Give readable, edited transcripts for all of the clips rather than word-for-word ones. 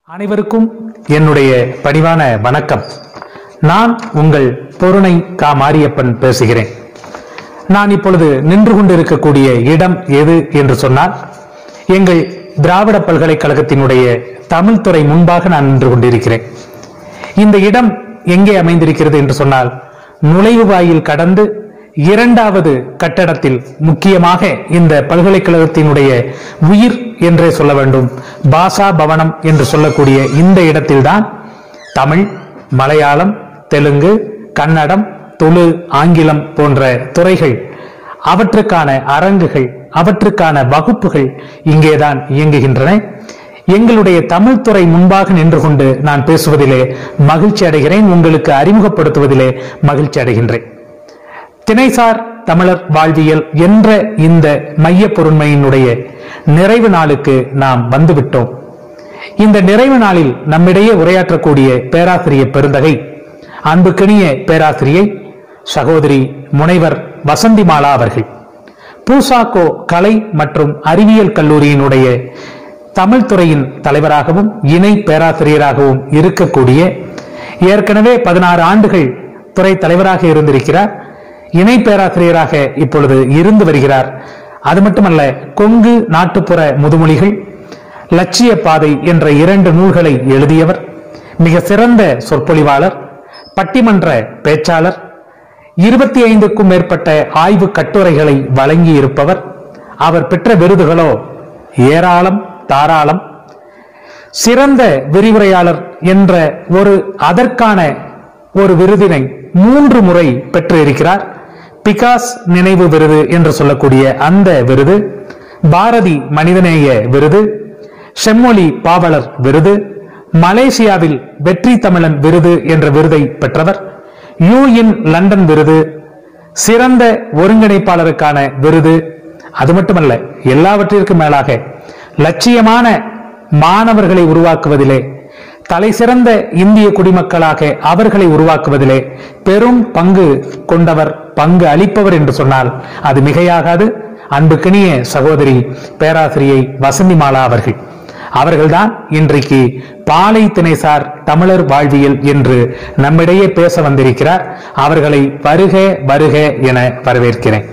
அனைவருக்கும் என்னுடைய பணிவான வணக்கம். நான் உங்கள் பொருணை கா மாரியப்பன் பேசுகிறேன். நான் இப்பொழுது நின்று கொண்டிருக்கக்கூடிய இடம் எது என்று சொன்னால், எங்கள் திராவிட பல்கலைக்கழகத்தினுடைய தமிழ் துறை முன்பாக நான் நின்று கொண்டிருக்கிறேன். இந்த இடம் எங்கே அமைந்திருக்கிறது என்று சொன்னால், நுழைவு வாயில் கடந்து இரண்டாவது கட்டடத்தில், முக்கியமாக இந்த பல்கலைக்கழகத்தினுடைய உயிர் என்றே சொல்ல வேண்டும், பாஷா பவனம் என்று சொல்லக்கூடிய இந்த இடத்தில்தான் தமிழ், மலையாளம், தெலுங்கு, கன்னடம், துளு, ஆங்கிலம் போன்ற துறைகள், அவற்றுக்கான அரங்குகள், அவற்றுக்கான வகுப்புகள் இங்கேதான் இயங்குகின்றன. எங்களுடைய தமிழ் துறை முன்பாக நின்று கொண்டு நான் பேசுவதிலே மகிழ்ச்சி அடைகிறேன். உங்களுக்கு அறிமுகப்படுத்துவதிலே மகிழ்ச்சி அடைகின்றேன். திணைசார் தமிழர் வாழ்வியல் என்ற இந்த மைய பொருண்மையினுடைய நிறைவு நாளுக்கு நாம் வந்துவிட்டோம். இந்த நிறைவு நாளில் நம்மிடையே உரையாற்றக்கூடிய பேராசிரியர் பெருந்தகை, அன்புக்கினிய பேராசிரியை சகோதரி முனைவர் வசந்திமாலா அவர்கள், பூசாக்கோ கலை மற்றும் அறிவியல் கல்லூரியினுடைய தமிழ் துறையின் தலைவராகவும் இணை பேராசிரியராகவும் இருக்கக்கூடிய, ஏற்கனவே 16 ஆண்டுகள் துறை தலைவராக இருந்திருக்கிறார், இணை பேராசிரியராக இப்பொழுது இருந்து வருகிறார். அது மட்டுமல்ல, கொங்கு நாட்டுப்புற முதுமொழிகள், லட்சிய பாதை என்ற 2 நூல்களை எழுதியவர், மிக சிறந்த சொற்பொழிவாளர், பட்டிமன்ற பேச்சாளர், 25க்கும் மேற்பட்ட ஆய்வு கட்டுரைகளை வழங்கி இருப்பவர். அவர் பெற்ற விருதுகளோ ஏராளம் தாராளம். சிறந்த விரிவுரையாளர் என்ற அதற்கான ஒரு விருதினை 3 முறை பெற்று இருக்கிறார். பிகாஸ் நினைவு விருது என்று சொல்லக்கூடிய அந்த விருது, பாரதி மனிதநேய விருது, செம்மொழி பாவலர் விருது, மலேசியாவில் வெற்றி தமிழன் விருது என்ற விருதை பெற்றவர், யூஇன் லண்டன் விருது, சிறந்த ஒருங்கிணைப்பாளருக்கான விருது. அது மட்டுமல்ல, எல்லாவற்றிற்கும் மேலாக லட்சியமான மாணவர்களை உருவாக்குவதிலே, தலை சிறந்த இந்திய குடிமக்களாக அவர்களை உருவாக்குவதிலே பெரும் பங்கு கொண்டவர், பங்கு அளிப்பவர் என்று சொன்னால் அது மிகையாகாது. அன்புக்கினிய சகோதரி பேராசிரியை வசந்திமாலா அவர்கள்தான் இன்றைக்கு பாலை திணைசார் தமிழர் வாழ்வியல் என்று நம்மிடையே பேச வந்திருக்கிறார். அவர்களை வருக வருக என வரவேற்கிறேன்.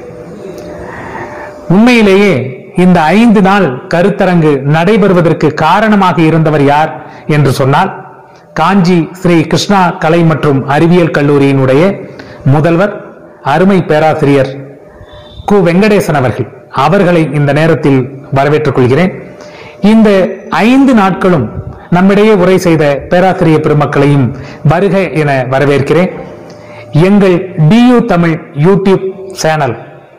உண்மையிலேயே இந்த 5 நாள் கருத்தரங்கு நடைபெறுவதற்கு காரணமாக இருந்தவர் யார் என்று சொன்னால், காஞ்சி ஸ்ரீ கிருஷ்ணா கலை மற்றும் அறிவியல் கல்லூரியினுடைய முதல்வர் அருமை பேராசிரியர் கு வெங்கடேசன் அவர்களை இந்த நேரத்தில் வரவேற்றுக் கொள்கிறேன். இந்த 5 நாட்களும் நம்மிடையே உரை செய்த பேராசிரியர் பெருமக்களையும் வருக என வரவேற்கிறேன். எங்கள் டியூ தமிழ் யூடியூப் சேனல்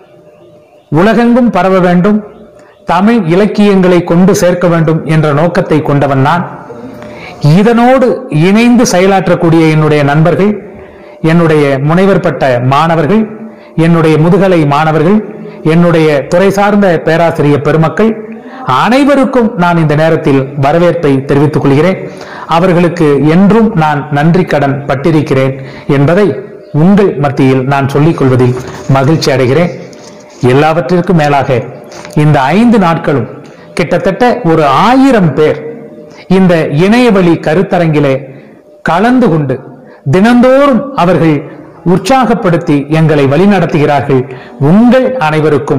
உலகெங்கும் பரவ வேண்டும், தமிழ் இலக்கியங்களை கொண்டு சேர்க்க வேண்டும் என்ற நோக்கத்தை கொண்டவன் நான். இதனோடு இணைந்து செயலாற்றக்கூடிய என்னுடைய நண்பர்கள், என்னுடைய முனைவர் பட்ட மாணவர்கள், என்னுடைய முதுகலை மாணவர்கள், என்னுடைய துறை சார்ந்த பேராசிரியர் பெருமக்கள் அனைவருக்கும் நான் இந்த நேரத்தில் வரவேற்பை தெரிவித்துக் கொள்கிறேன். அவர்களுக்கு என்றும் நான் நன்றி கடன் பட்டிருக்கிறேன் என்பதை உங்கள் மத்தியில் நான் சொல்லிக் கொள்வதில் மகிழ்ச்சி அடைகிறேன். எல்லாவற்றிற்கும் மேலாக இந்த 5 நாட்களும் கிட்டத்தட்ட ஒரு 1000 பேர் இந்த இணையவழி கருத்தரங்கிலே கலந்து கொண்டு தினந்தோறும் அவர்கள் உற்சாகப்படுத்தி எங்களை வழிநடத்துகிறார்கள். உங்கள் அனைவருக்கும்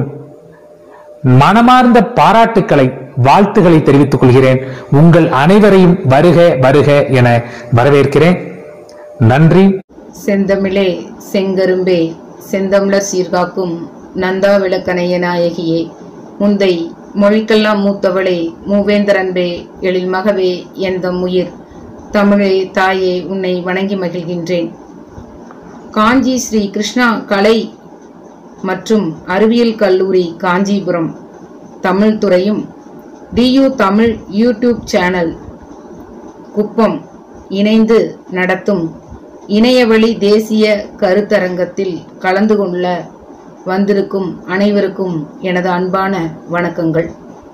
மனமார்ந்த பாராட்டுக்களை, வாழ்த்துக்களை தெரிவித்துக் கொள்கிறேன். உங்கள் அனைவரையும் வருக வருக என வரவேற்கிறேன். நன்றி. செந்தமிழே செங்கரும்பே செந்தமிழர் சீர்காக்கும் நந்தா விளக்கணைய நாயகியே, முந்தை மொழிக்கெல்லாம் மூத்தவளே, மூவேந்தரன்பே, எழில் மகவே, எந்தம் உயிர் தமிழே தாயே, உன்னை வணங்கி மகிழ்கின்றேன். காஞ்சி ஸ்ரீ கிருஷ்ணா கலை மற்றும் அறிவியல் கல்லூரி காஞ்சிபுரம் தமிழ் துறையும் டியூ தமிழ் யூடியூப் சேனல் குப்பம் இணைந்து நடத்தும் இணையவழி தேசிய கருத்தரங்கத்தில் கலந்து கொள்ள வந்திருக்கும் அனைவருக்கும் எனது அன்பான வணக்கங்கள்.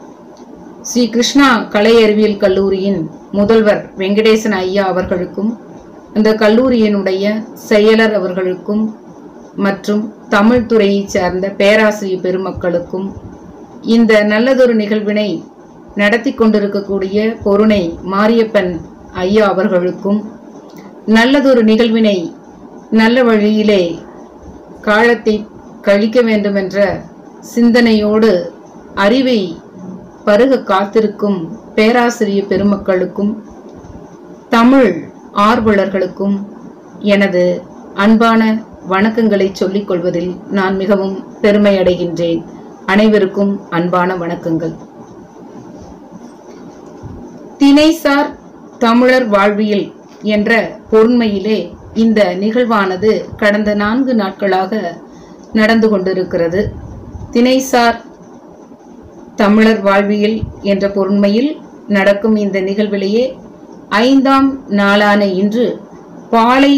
ஸ்ரீ கிருஷ்ணா கலை அறிவியல் கல்லூரியின் முதல்வர் வெங்கடேசன் ஐயா அவர்களுக்கும், இந்த கல்லூரியினுடைய செயலர் அவர்களுக்கும் மற்றும் தமிழ் துறையை சார்ந்த பேராசிரியர் பெருமக்களுக்கும் இந்த நல்லதொரு நிகழ்வினை நடத்தி கொண்டிருக்கக்கூடிய பொருணை மாரியப்பன் ஐயா அவர்களுக்கும் நல்லதொரு நிகழ்வினை நல்ல வழியிலே காலத்தை கழிக்க வேண்டும் என்ற சிந்தனையோடு அறிவை பருக காத்திருக்கும் பேராசிரிய பெருமக்களுக்கும் தமிழ் ஆர்வலர்களுக்கும் எனது அன்பான வணக்கங்களை சொல்லிக் கொள்வதில் நான் மிகவும் பெருமை அடைகின்றேன். அனைவருக்கும் அன்பான வணக்கங்கள். திணைசார் தமிழர் வாழ்வியல் என்ற பொருண்மையிலே இந்த நிகழ்வானது கடந்த 4 நாட்களாக நடந்து கொண்டிருக்கிறது. திணைசார் தமிழர் வாழ்வியல் என்ற பொருண்மையில் நடக்கும் இந்த நிகழ்விலேயே 5ஆம் நாளான இன்று பாலை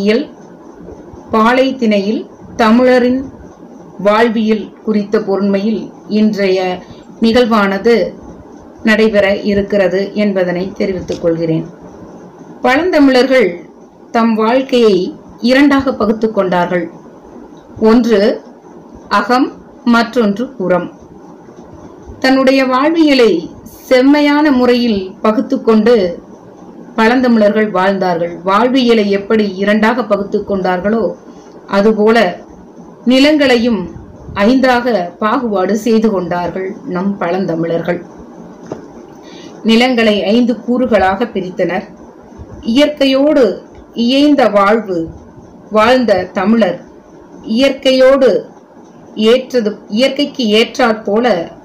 திணையில் தமிழரின் வாழ்வியல் குறித்த பொருண்மையில் இன்றைய நிகழ்வானது நடைபெற இருக்கிறது என்பதனை தெரிவித்துக் கொள்கிறேன். பழந்தமிழர்கள் தம் வாழ்க்கையை 2ஆக பகுத்துக் கொண்டார்கள். ஒன்று அகம், மற்றொன்று புறம். தன்னுடைய வாழ்வியலை செம்மையான முறையில் பகுத்துக் கொண்டு பழந்தமிழர்கள் வாழ்ந்தார்கள். வாழ்வியலை எப்படி 2ஆக பகுத்துக் கொண்டார்களோ அதுபோல நிலங்களையும் 5ஆக பாகுபாடு செய்து கொண்டார்கள் நம் பழந்தமிழர்கள். நிலங்களை 5 கூறுகளாக பிரித்தனர். இயற்கையோடு இயைந்த வாழ்ந்த தமிழர் இயற்கைக்கு ஏற்றாற்போல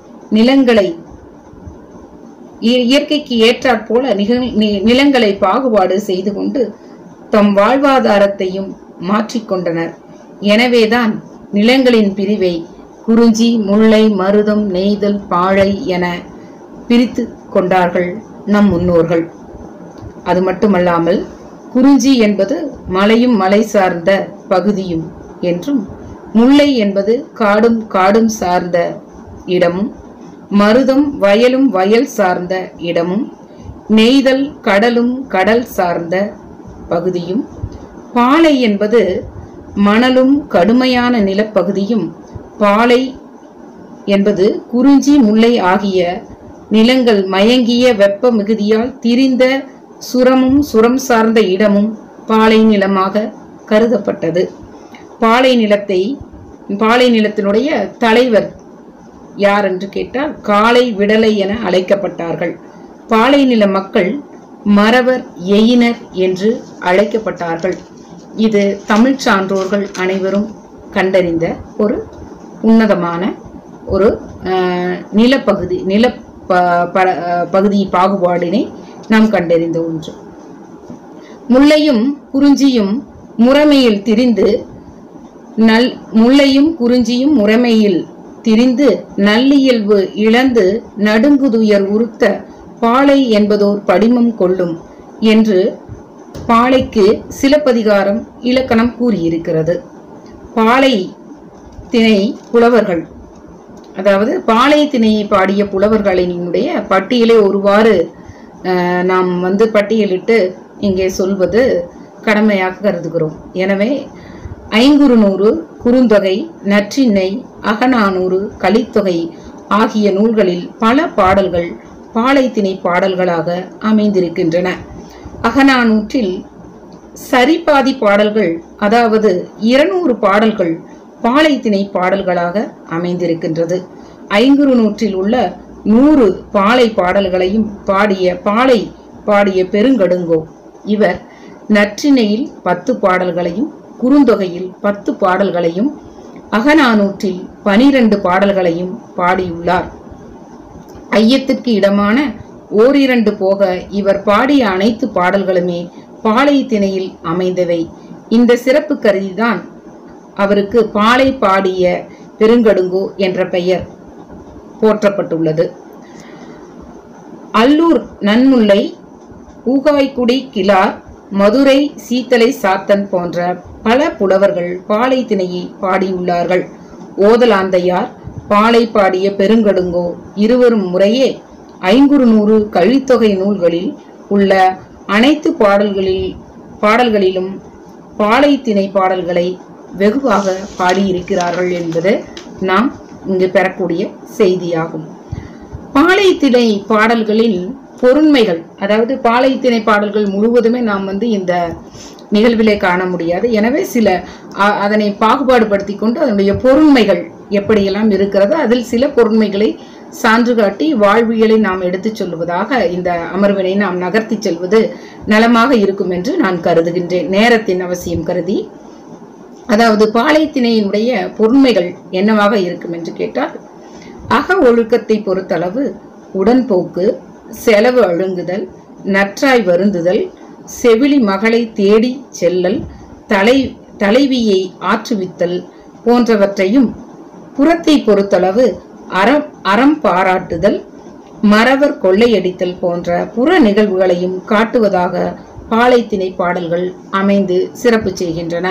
நிலங்களை பாகுபாடு செய்து கொண்டு தம் வாழ்வாதாரத்தையும் மாற்றிக்கொண்டனர். எனவேதான் நிலங்களின் பிரிவை குறிஞ்சி, முல்லை, மருதம், நெய்தல், பாழை என பிரித்து கொண்டார்கள் நம் முன்னோர்கள். அது மட்டுமல்லாமல் குறிஞ்சி என்பது மலையும் மலை சார்ந்த பகுதியும் என்றும், முல்லை என்பது காடும் சார்ந்த இடமும், மருதம் வயலும் வயல் சார்ந்த இடமும், நெய்தல் கடலும் கடல் சார்ந்த பகுதியும், பாலை என்பது மணலும் கடுமையான நிலப்பகுதியும், பாலை என்பது குறிஞ்சி முல்லை ஆகிய நிலங்கள் மயங்கிய வெப்ப மிகுதியால் திரிந்த சுரம் சார்ந்த இடமும் பாலை நிலமாக கருதப்பட்டது. பாலை நிலத்தினுடைய தலைவர் யார் என்று கேட்டால் காளை விடலை என அழைக்கப்பட்டார்கள். பாலை நில மக்கள் மறவர் எயினர் என்று அழைக்கப்பட்டார்கள். இது தமிழ் சான்றோர்கள் அனைவரும் கண்டறிந்த ஒரு உன்னதமான ஒரு பகுதி பாகுபாடினை நாம் கண்டறிந்த ஒன்று. முல்லையும் குறிஞ்சியும் முறைமையில் திரிந்து நல்லியல்பு இழந்து நடுங்குதுயர் உறுத்த பாலை என்பதோர் படிமம் கொள்ளும் என்று பாலைக்கு சிலப்பதிகாரம் இலக்கணம் கூறியிருக்கிறது. பாலை திணை புலவர்கள், அதாவது பாலை திணையை பாடிய புலவர்களினுடைய பட்டியலை ஒருவாறு நாம் பட்டியலிட்டு இங்கே சொல்வது கடமையாக கருதுகிறோம். எனவே ஐங்குறுநூறு, குறுந்தொகை, நற்றிணை, அகநானூறு, கலித்தொகை ஆகிய நூல்களில் பல பாடல்கள் பாலை திணை பாடல்களாக அமைந்திருக்கின்றன. அகநானூற்றில் சரிபாதி பாடல்கள், அதாவது 200 பாடல்கள் பாலை திணை பாடல்களாக அமைந்திருக்கின்றது. ஐங்குறுநூற்றில் உள்ள 100 பாலை பாடல்களையும் பாடிய பெருங்கடுங்கோ. இவர் நற்றிணையில் 10 பாடல்களையும், குறுந்தொகையில் 10 பாடல்களையும், அகநானூற்றில் 12 பாடல்களையும் பாடியுள்ளார். ஐயத்திற்கு இடமான ஓரிரண்டு போக இவர் பாடிய அனைத்து பாடல்களுமே பாலை திணையில் அமைந்தவை. இந்த சிறப்பு கருதிதான் அவருக்கு பாலை பாடிய பெருங்கடுங்கோ என்ற பெயர் போற்றப்பட்டுள்ளது. அல்லூர் நன்முல்லை, ஊகாய்குடி கிளார், மதுரை சீத்தலை சாத்தன் போன்ற பல புலவர்கள் பாலை திணையை பாடியுள்ளார்கள். ஓதலாந்தையார் பாலை பாடிய பெருங்கடுங்கோ இருவரும் முறையே ஐங்குறுநூறு கழித்தொகை நூல்களில் உள்ள அனைத்து பாடல்களிலும் பாலை திணை பாடல்களை வெகுவாக பாடியிருக்கிறார்கள் என்பது நாம் இங்கு பெறக்கூடிய செய்தியாகும். பாலைத்திணை பாடல்களின் பொருண்மைகள், அதாவது பாலைத்திணை பாடல்கள் முழுவதுமே நாம் இந்த நிகழ்விலே காண முடியாது. எனவே சில அதனை பாகுபாடு படுத்தி கொண்டு அதனுடைய பொருண்மைகள் எப்படியெல்லாம் இருக்கிறதோ அதில் சில பொருண்மைகளை சான்று காட்டி வாழ்வியலை நாம் எடுத்து சொல்லுவதாக இந்த அமர்வினை நாம் நகர்த்தி செல்வது நலமாக இருக்கும் என்று நான் கருதுகின்றேன், நேரத்தின் அவசியம் கருதி. அதாவது பாலைத்திணையினுடைய பொருண்மைகள் என்னவாக இருக்கும் என்று கேட்டால், அக ஒழுக்கத்தை பொறுத்தளவு உடன்போக்கு, செலவு அழுங்குதல், நற்றாய் வருந்துதல், செவிலி மகளை தேடி செல்லல், தலைவியை ஆற்றுவித்தல் போன்றவற்றையும், புறத்தை பொறுத்தளவு அறம் பாராட்டுதல், மறவர் கொள்ளையடித்தல் போன்ற புற நிகழ்வுகளையும் காட்டுவதாக பாலைத்திணை பாடல்கள் அமைந்து சிறப்பு செய்கின்றன.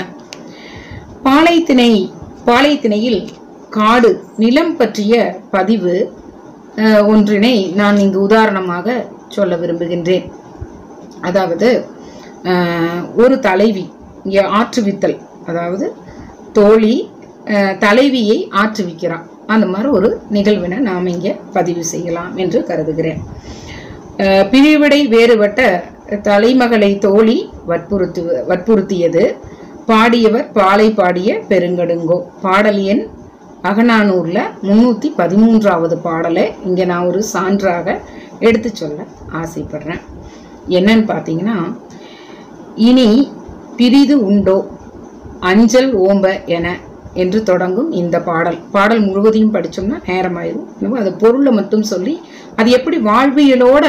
பாலைத்திணையில் காடு, நிலம் பற்றிய பதிவு ஒன்றினை நான் இங்கு உதாரணமாக சொல்ல விரும்புகின்றேன். அதாவது ஒரு தலைவி இங்கே ஆற்றுவித்தல், அதாவது தோழி தலைவியை ஆற்றுவிக்கிறான், அந்த மாதிரி ஒரு நிகழ்வினை நாம் இங்கே பதிவு செய்யலாம் என்று கருதுகிறேன். பிரிவிடை வேறுபட்ட தலைமகளை தோழி வற்புறுத்தியது. பாடியவர் பாலை பாடிய பெருங்கடுங்கோ. பாடல் எண் அகநானூர்ல 313வது பாடலை இங்க நான் ஒரு சான்றாக எடுத்து சொல்ல ஆசைப்படுறேன். என்னன்னு பாத்தீங்கன்னா, இனி பிரிது உண்டோ அஞ்சல் ஓம்ப என என்று தொடங்கும் இந்த பாடல் முழுவதையும் படிச்சோம்னா நேரமாயிரும். அது பொருளை மட்டும் சொல்லி அது எப்படி வாழ்வியலோட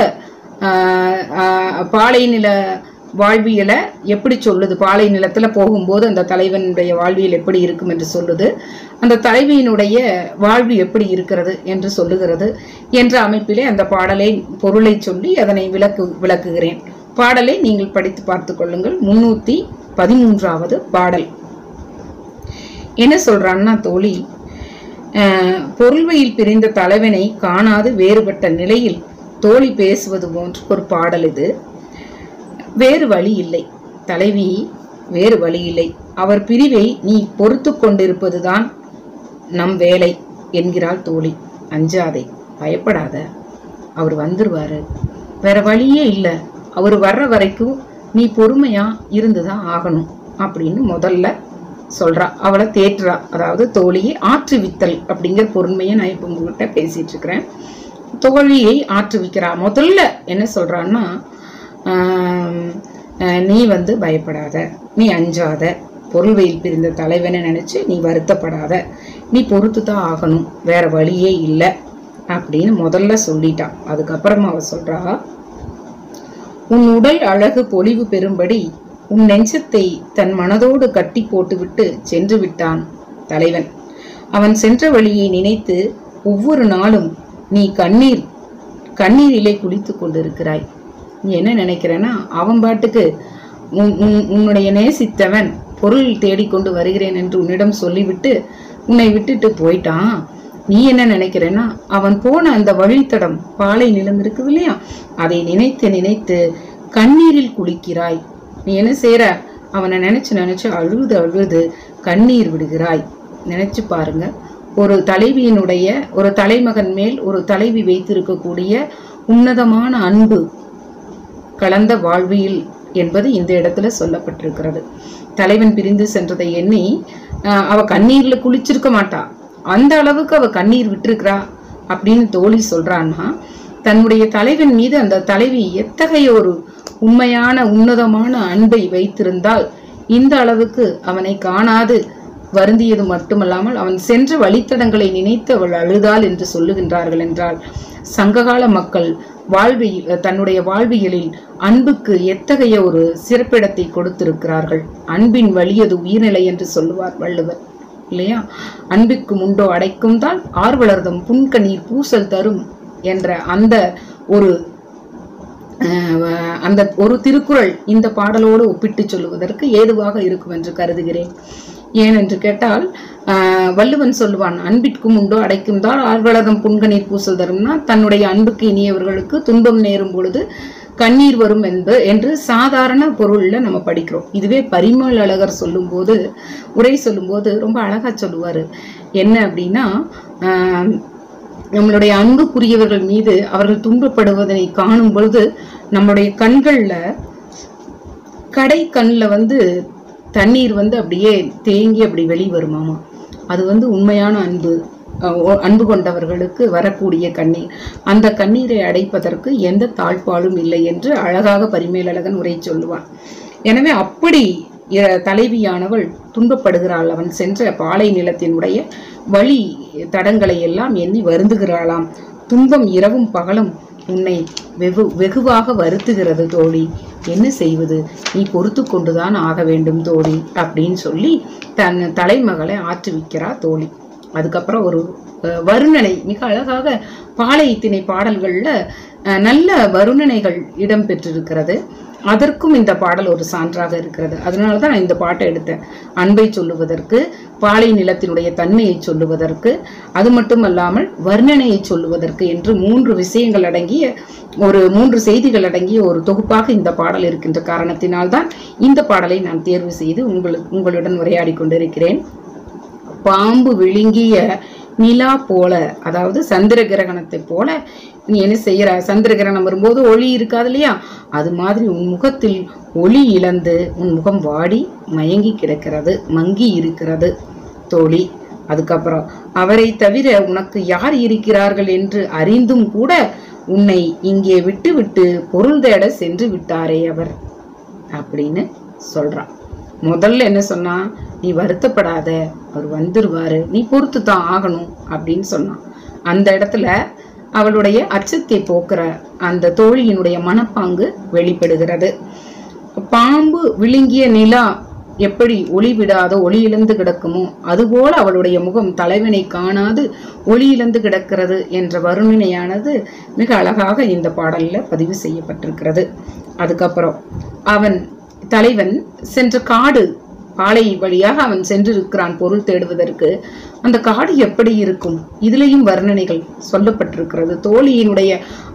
பாலை நில வாழ்வியலை எப்படி சொல்லுது, பாலை நிலத்துல போகும்போது அந்த தலைவனுடைய வாழ்வியல் எப்படி இருக்கும் என்று சொல்லுது, அந்த தலைவியினுடைய வாழ்வு எப்படி இருக்கிறது என்று சொல்லுகிறது என்ற அமைப்பிலே அந்த பாடலை பொருளை சொல்லி அதனை விளக்குகிறேன். பாடலை நீங்கள் படித்து பார்த்து கொள்ளுங்கள். 313வது பாடல் என்ன சொல்றான்னா, தோழி பொருள்வையில் பிரிந்த தலைவனை காணாது வேறுபட்ட நிலையில் தோழி பேசுவது போன்ற ஒரு பாடல் இது. வேறு வழி இல்லை தலைவி, வேறு வழி இல்லை, அவர் பிரிவை நீ பொறுத்து கொண்டிருப்பதுதான் நம் வேலை என்கிறாள் தோழி. அஞ்சாதே, பயப்படாத, அவர் வந்துருவாரு, வேற வழியே இல்லை, அவர் வர்ற வரைக்கும் நீ பொறுமையா இருந்துதான் ஆகணும் அப்படின்னு முதல்ல சொல்றா. அவளை தேற்றுறா. அதாவது தோழியை ஆற்றுவித்தல் அப்படிங்கிற பொறுமையை நான் இப்ப உங்ககிட்ட பேசிட்டு இருக்கிறேன். தோழியை ஆற்றுவிக்கிறா. முதல்ல என்ன சொல்றான்னா, நீ பயப்படாத, நீ அஞ்சாத, பொருள்வையில் பிரிந்த தலைவனை நினைச்சு நீ வருத்தப்படாத, நீ பொறுத்துதான் ஆகணும், வேற வழியே இல்லை அப்படின்னு முதல்ல சொல்லிட்டான். அதுக்கப்புறமா அவ சொல்றா, உன் உடல் அழகு பொலிவு பெறும்படி உன் நெஞ்சத்தை தன் மனதோடு கட்டி போட்டுவிட்டு சென்று விட்டான் தலைவன். அவன் சென்ற வழியை நினைத்து ஒவ்வொரு நாளும் நீ கண்ணீரிலே குளித்து கொண்டிருக்கிறாய். நீ என்ன நினைக்கிறேன்னா, அவன் பாட்டுக்கு உன்னுடைய நேசித்தவன் பொருள் தேடிக்கொண்டு வருகிறேன் என்று உன்னிடம் சொல்லிவிட்டு உன்னை விட்டுட்டு போயிட்டான். நீ என்ன நினைக்கிறேன்னா, அவன் போன அந்த வழித்தடம் பாலை நிலம் இருக்குது இல்லையா, அதை நினைத்து நினைத்து கண்ணீரில் குளிக்கிறாய். நீ என்ன செய்யற, அவனை நினைச்சு அழுது கண்ணீர் விடுகிறாய். நினைச்சு பாருங்க, ஒரு தலைவியினுடைய ஒரு தலைமகன் மேல் ஒரு தலைவி வைத்திருக்கக்கூடிய உன்னதமான அன்பு கலந்த வாழ்வியல் என்பது இந்த இடத்துல சொல்லப்பட்டிருக்கிறது. தலைவன் பிரிந்து சென்றதை எண்ணி அவ கண்ணீர்ல குளிச்சிருக்க மாட்டா, அந்த அளவுக்கு அவ கண்ணீர் விட்டுருக்கிறா அப்படின்னு தோழி சொல்றான்னா, தன்னுடைய தலைவன் மீது அந்த தலைவி எத்தகைய ஒரு உண்மையான உன்னதமான அன்பை வைத்திருந்தால் இந்த அளவுக்கு அவனை காணாது வருந்தியது மட்டுமல்லாமல் அவன் சென்ற வழித்தடங்களை நினைத்து அவள் அழுதாள் என்று சொல்லுகின்றார்கள் என்றால், சங்ககால மக்கள் தன்னுடைய வாழ்வியலில் அன்புக்கு எத்தகைய ஒரு சிறப்பிடத்தை கொடுத்திருக்கிறார்கள். அன்பின் வலியது உயிர்நிலை என்று சொல்லுவார் வள்ளுவர் இல்லையா. அன்பிற்கு முண்டோ அடைக்கும் தான் ஆர்வலர்தம் புன்கணீர் பூசல் தரும் என்ற அந்த ஒரு திருக்குறள் இந்த பாடலோடு ஒப்பிட்டு சொல்லுவதற்கு ஏதுவாக இருக்கும் என்று கருதுகிறேன். ஏனென்று கேட்டால், வள்ளுவன் சொல்லுவான், அன்பிற்கும் உண்டோ அடைக்கும் தான் ஆர்வலர்தம் புன்கணீர் பூசல் தரும்னா, தன்னுடைய அன்புக்கு இனியவர்களுக்கு துன்பம் நேரும் பொழுது கண்ணீர் வரும் என்று சாதாரண பொருள்ல நம்ம படிக்கிறோம். இதுவே பரிமள் அழகர் சொல்லும்போது, உரை சொல்லும்போது ரொம்ப அழகா சொல்லுவாரு. என்ன அப்படின்னா, நம்மளுடைய அன்புக்குரியவர்கள் மீது அவர்கள் துன்பப்படுவதனை காணும் பொழுது நம்மளுடைய கண்கள்ல கண்ணுல தண்ணீர் அப்படியே தேங்கி அப்படி வெளிவருமாமா. அது உண்மையான அன்பு கொண்டவர்களுக்கு வரக்கூடிய கண்ணீர். அந்த கண்ணீரை அடைப்பதற்கு எந்த தாழ்பாலும் இல்லை என்று அழகாக பரிமேலழகன் உரை சொல்லுவான். எனவே அப்படி தலைவியானவள் துன்பப்படுகிறாள். அவன் சென்ற பாலை நிலத்தினுடைய வழி தடங்களை எல்லாம் எண்ணி வருந்துகிறாளாம். துன்பம் இரவும் பகலும் உன்னை வெகுவாக வருத்துகிறது தோழி, என்ன செய்வது, நீ பொறுத்து கொண்டுதான் ஆக வேண்டும் தோழி அப்படின்னு சொல்லி தன் தலைமகளை ஆற்றுவிக்கிறார் தோழி. அதுக்கப்புறம் ஒரு வருணனை, மிக அழகாக பாலை திணை பாடல்கள்ல நல்ல வருணனைகள் இடம் பெற்றிருக்கிறது. அதற்கும் இந்த பாடல் ஒரு சான்றாக இருக்கிறது. அதனாலதான் நான் இந்த பாட்டை எடுத்தேன். அன்பை சொல்லுவதற்கு, பாலை நிலத்தினுடைய தன்மையை சொல்லுவதற்கு, அது மட்டுமல்லாமல் வர்ணனையை சொல்லுவதற்கு என்று 3 விஷயங்கள் அடங்கிய 3 செய்திகள் அடங்கிய ஒரு தொகுப்பாக இந்த பாடல் இருக்கின்ற காரணத்தினால்தான் இந்த பாடலை நான் தேர்வு செய்து உங்களுடன் உரையாடி கொண்டிருக்கிறேன். பாம்பு விழுங்கிய நிலா போல, அதாவது சந்திர கிரகணத்தை போல நீ என்ன செய்யற, சந்திர கிரகணம் வரும்போது ஒளி இருக்காது இல்லையா, அது மாதிரி உன் முகத்தில் ஒளி இழந்து உன் முகம் வாடி மயங்கி கிடக்கிறது, மங்கி இருக்கிறது தோழி. அதுக்கப்புறம் அவரை தவிர உனக்கு யார் இருக்கிறார்கள் என்று அறிந்தும் கூட உன்னை இங்கே விட்டு விட்டு பொருள் தேட சென்று விட்டாரே அவர் அப்படின்னு சொல்றான். முதல்ல என்ன சொன்னா, நீ வருத்தப்படாத, அவர் வந்துருவாரு, நீ பொறுத்து தான் ஆகணும் அப்படின்னு சொன்னான். அந்த இடத்துல அவளுடைய அச்சத்தை போக்குற அந்த தோழியினுடைய மனப்பாங்கு வெளிப்படுகிறது. பாம்பு விழுங்கிய நிலா எப்படி ஒளி விடாதோ ஒளி இழந்து கிடக்குமோ அதுபோல அவளுடைய முகம் தலைவனை காணாது ஒளி இழந்து கிடக்கிறது என்ற வருணனையானது மிக அழகாக இந்த பாடல்ல பதிவு செய்யப்பட்டிருக்கிறது. அதுக்கப்புறம் தலைவன் சென்ற காடு, பாலை வழியாக அவன் சென்றிருக்கிறான் பொருள் தேடுவதற்கு. அந்த காடு எப்படி இருக்கும், இதுலயும் வர்ணனைகள் சொல்லப்பட்டிருக்கிறது. தோழியினுடைய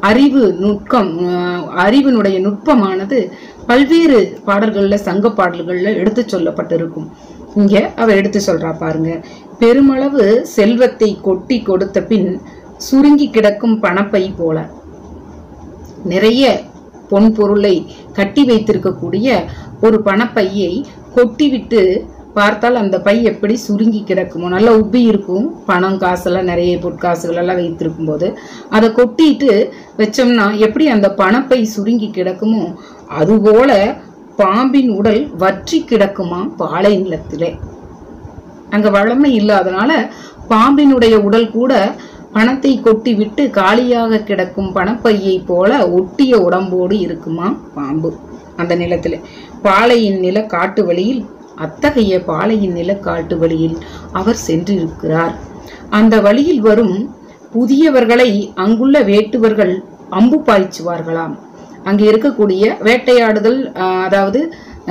அறிவினுடைய நுட்பமானது பல்வேறு பாடல்கள்ல, சங்க பாடல்கள்ல எடுத்து சொல்லப்பட்டிருக்கும். இங்க அவ எடுத்து சொல்றா பாருங்க. பெருமளவு செல்வத்தை கொட்டி கொடுத்த பின் சுருங்கி கிடக்கும் பணப்பை போல, நிறைய பொன் பொருளை கட்டி வைத்திருக்கக்கூடிய ஒரு பணப்பையை கொட்டிவிட்டு பார்த்தால் அந்த பை எப்படி சுருங்கி கிடக்குமோ, நல்லா உப்பி இருக்கும். பணம் காசெல்லாம் நிறைய பொற்காசுகள் எல்லாம் வைத்திருக்கும் போது அதை கொட்டிட்டு வச்சோம்னா எப்படி அந்த பணப்பை சுருங்கி கிடக்குமோ அதுபோல பாம்பின் உடல் வற்றி கிடக்குமா பாலை நிலத்திலே. அங்க வளமை இல்லாதனால பாம்பினுடைய உடல் கூட பணத்தை கொட்டி விட்டு காலியாக கிடக்கும் பணப்பையை போல ஒட்டிய உடம்போடு இருக்குமா பாம்பு அந்த நிலத்துல. பாலையின் நில காட்டு வழியில், அத்தகைய பாலையின் நில காட்டு வழியில் அவர் சென்றிருக்கிறார். அந்த வழியில் வரும் புதியவர்களை அங்குள்ள வேட்டுவர்கள் அம்பு பாய்ச்சுவார்களாம். அங்கே இருக்கக்கூடிய வேட்டையாடுதல், அதாவது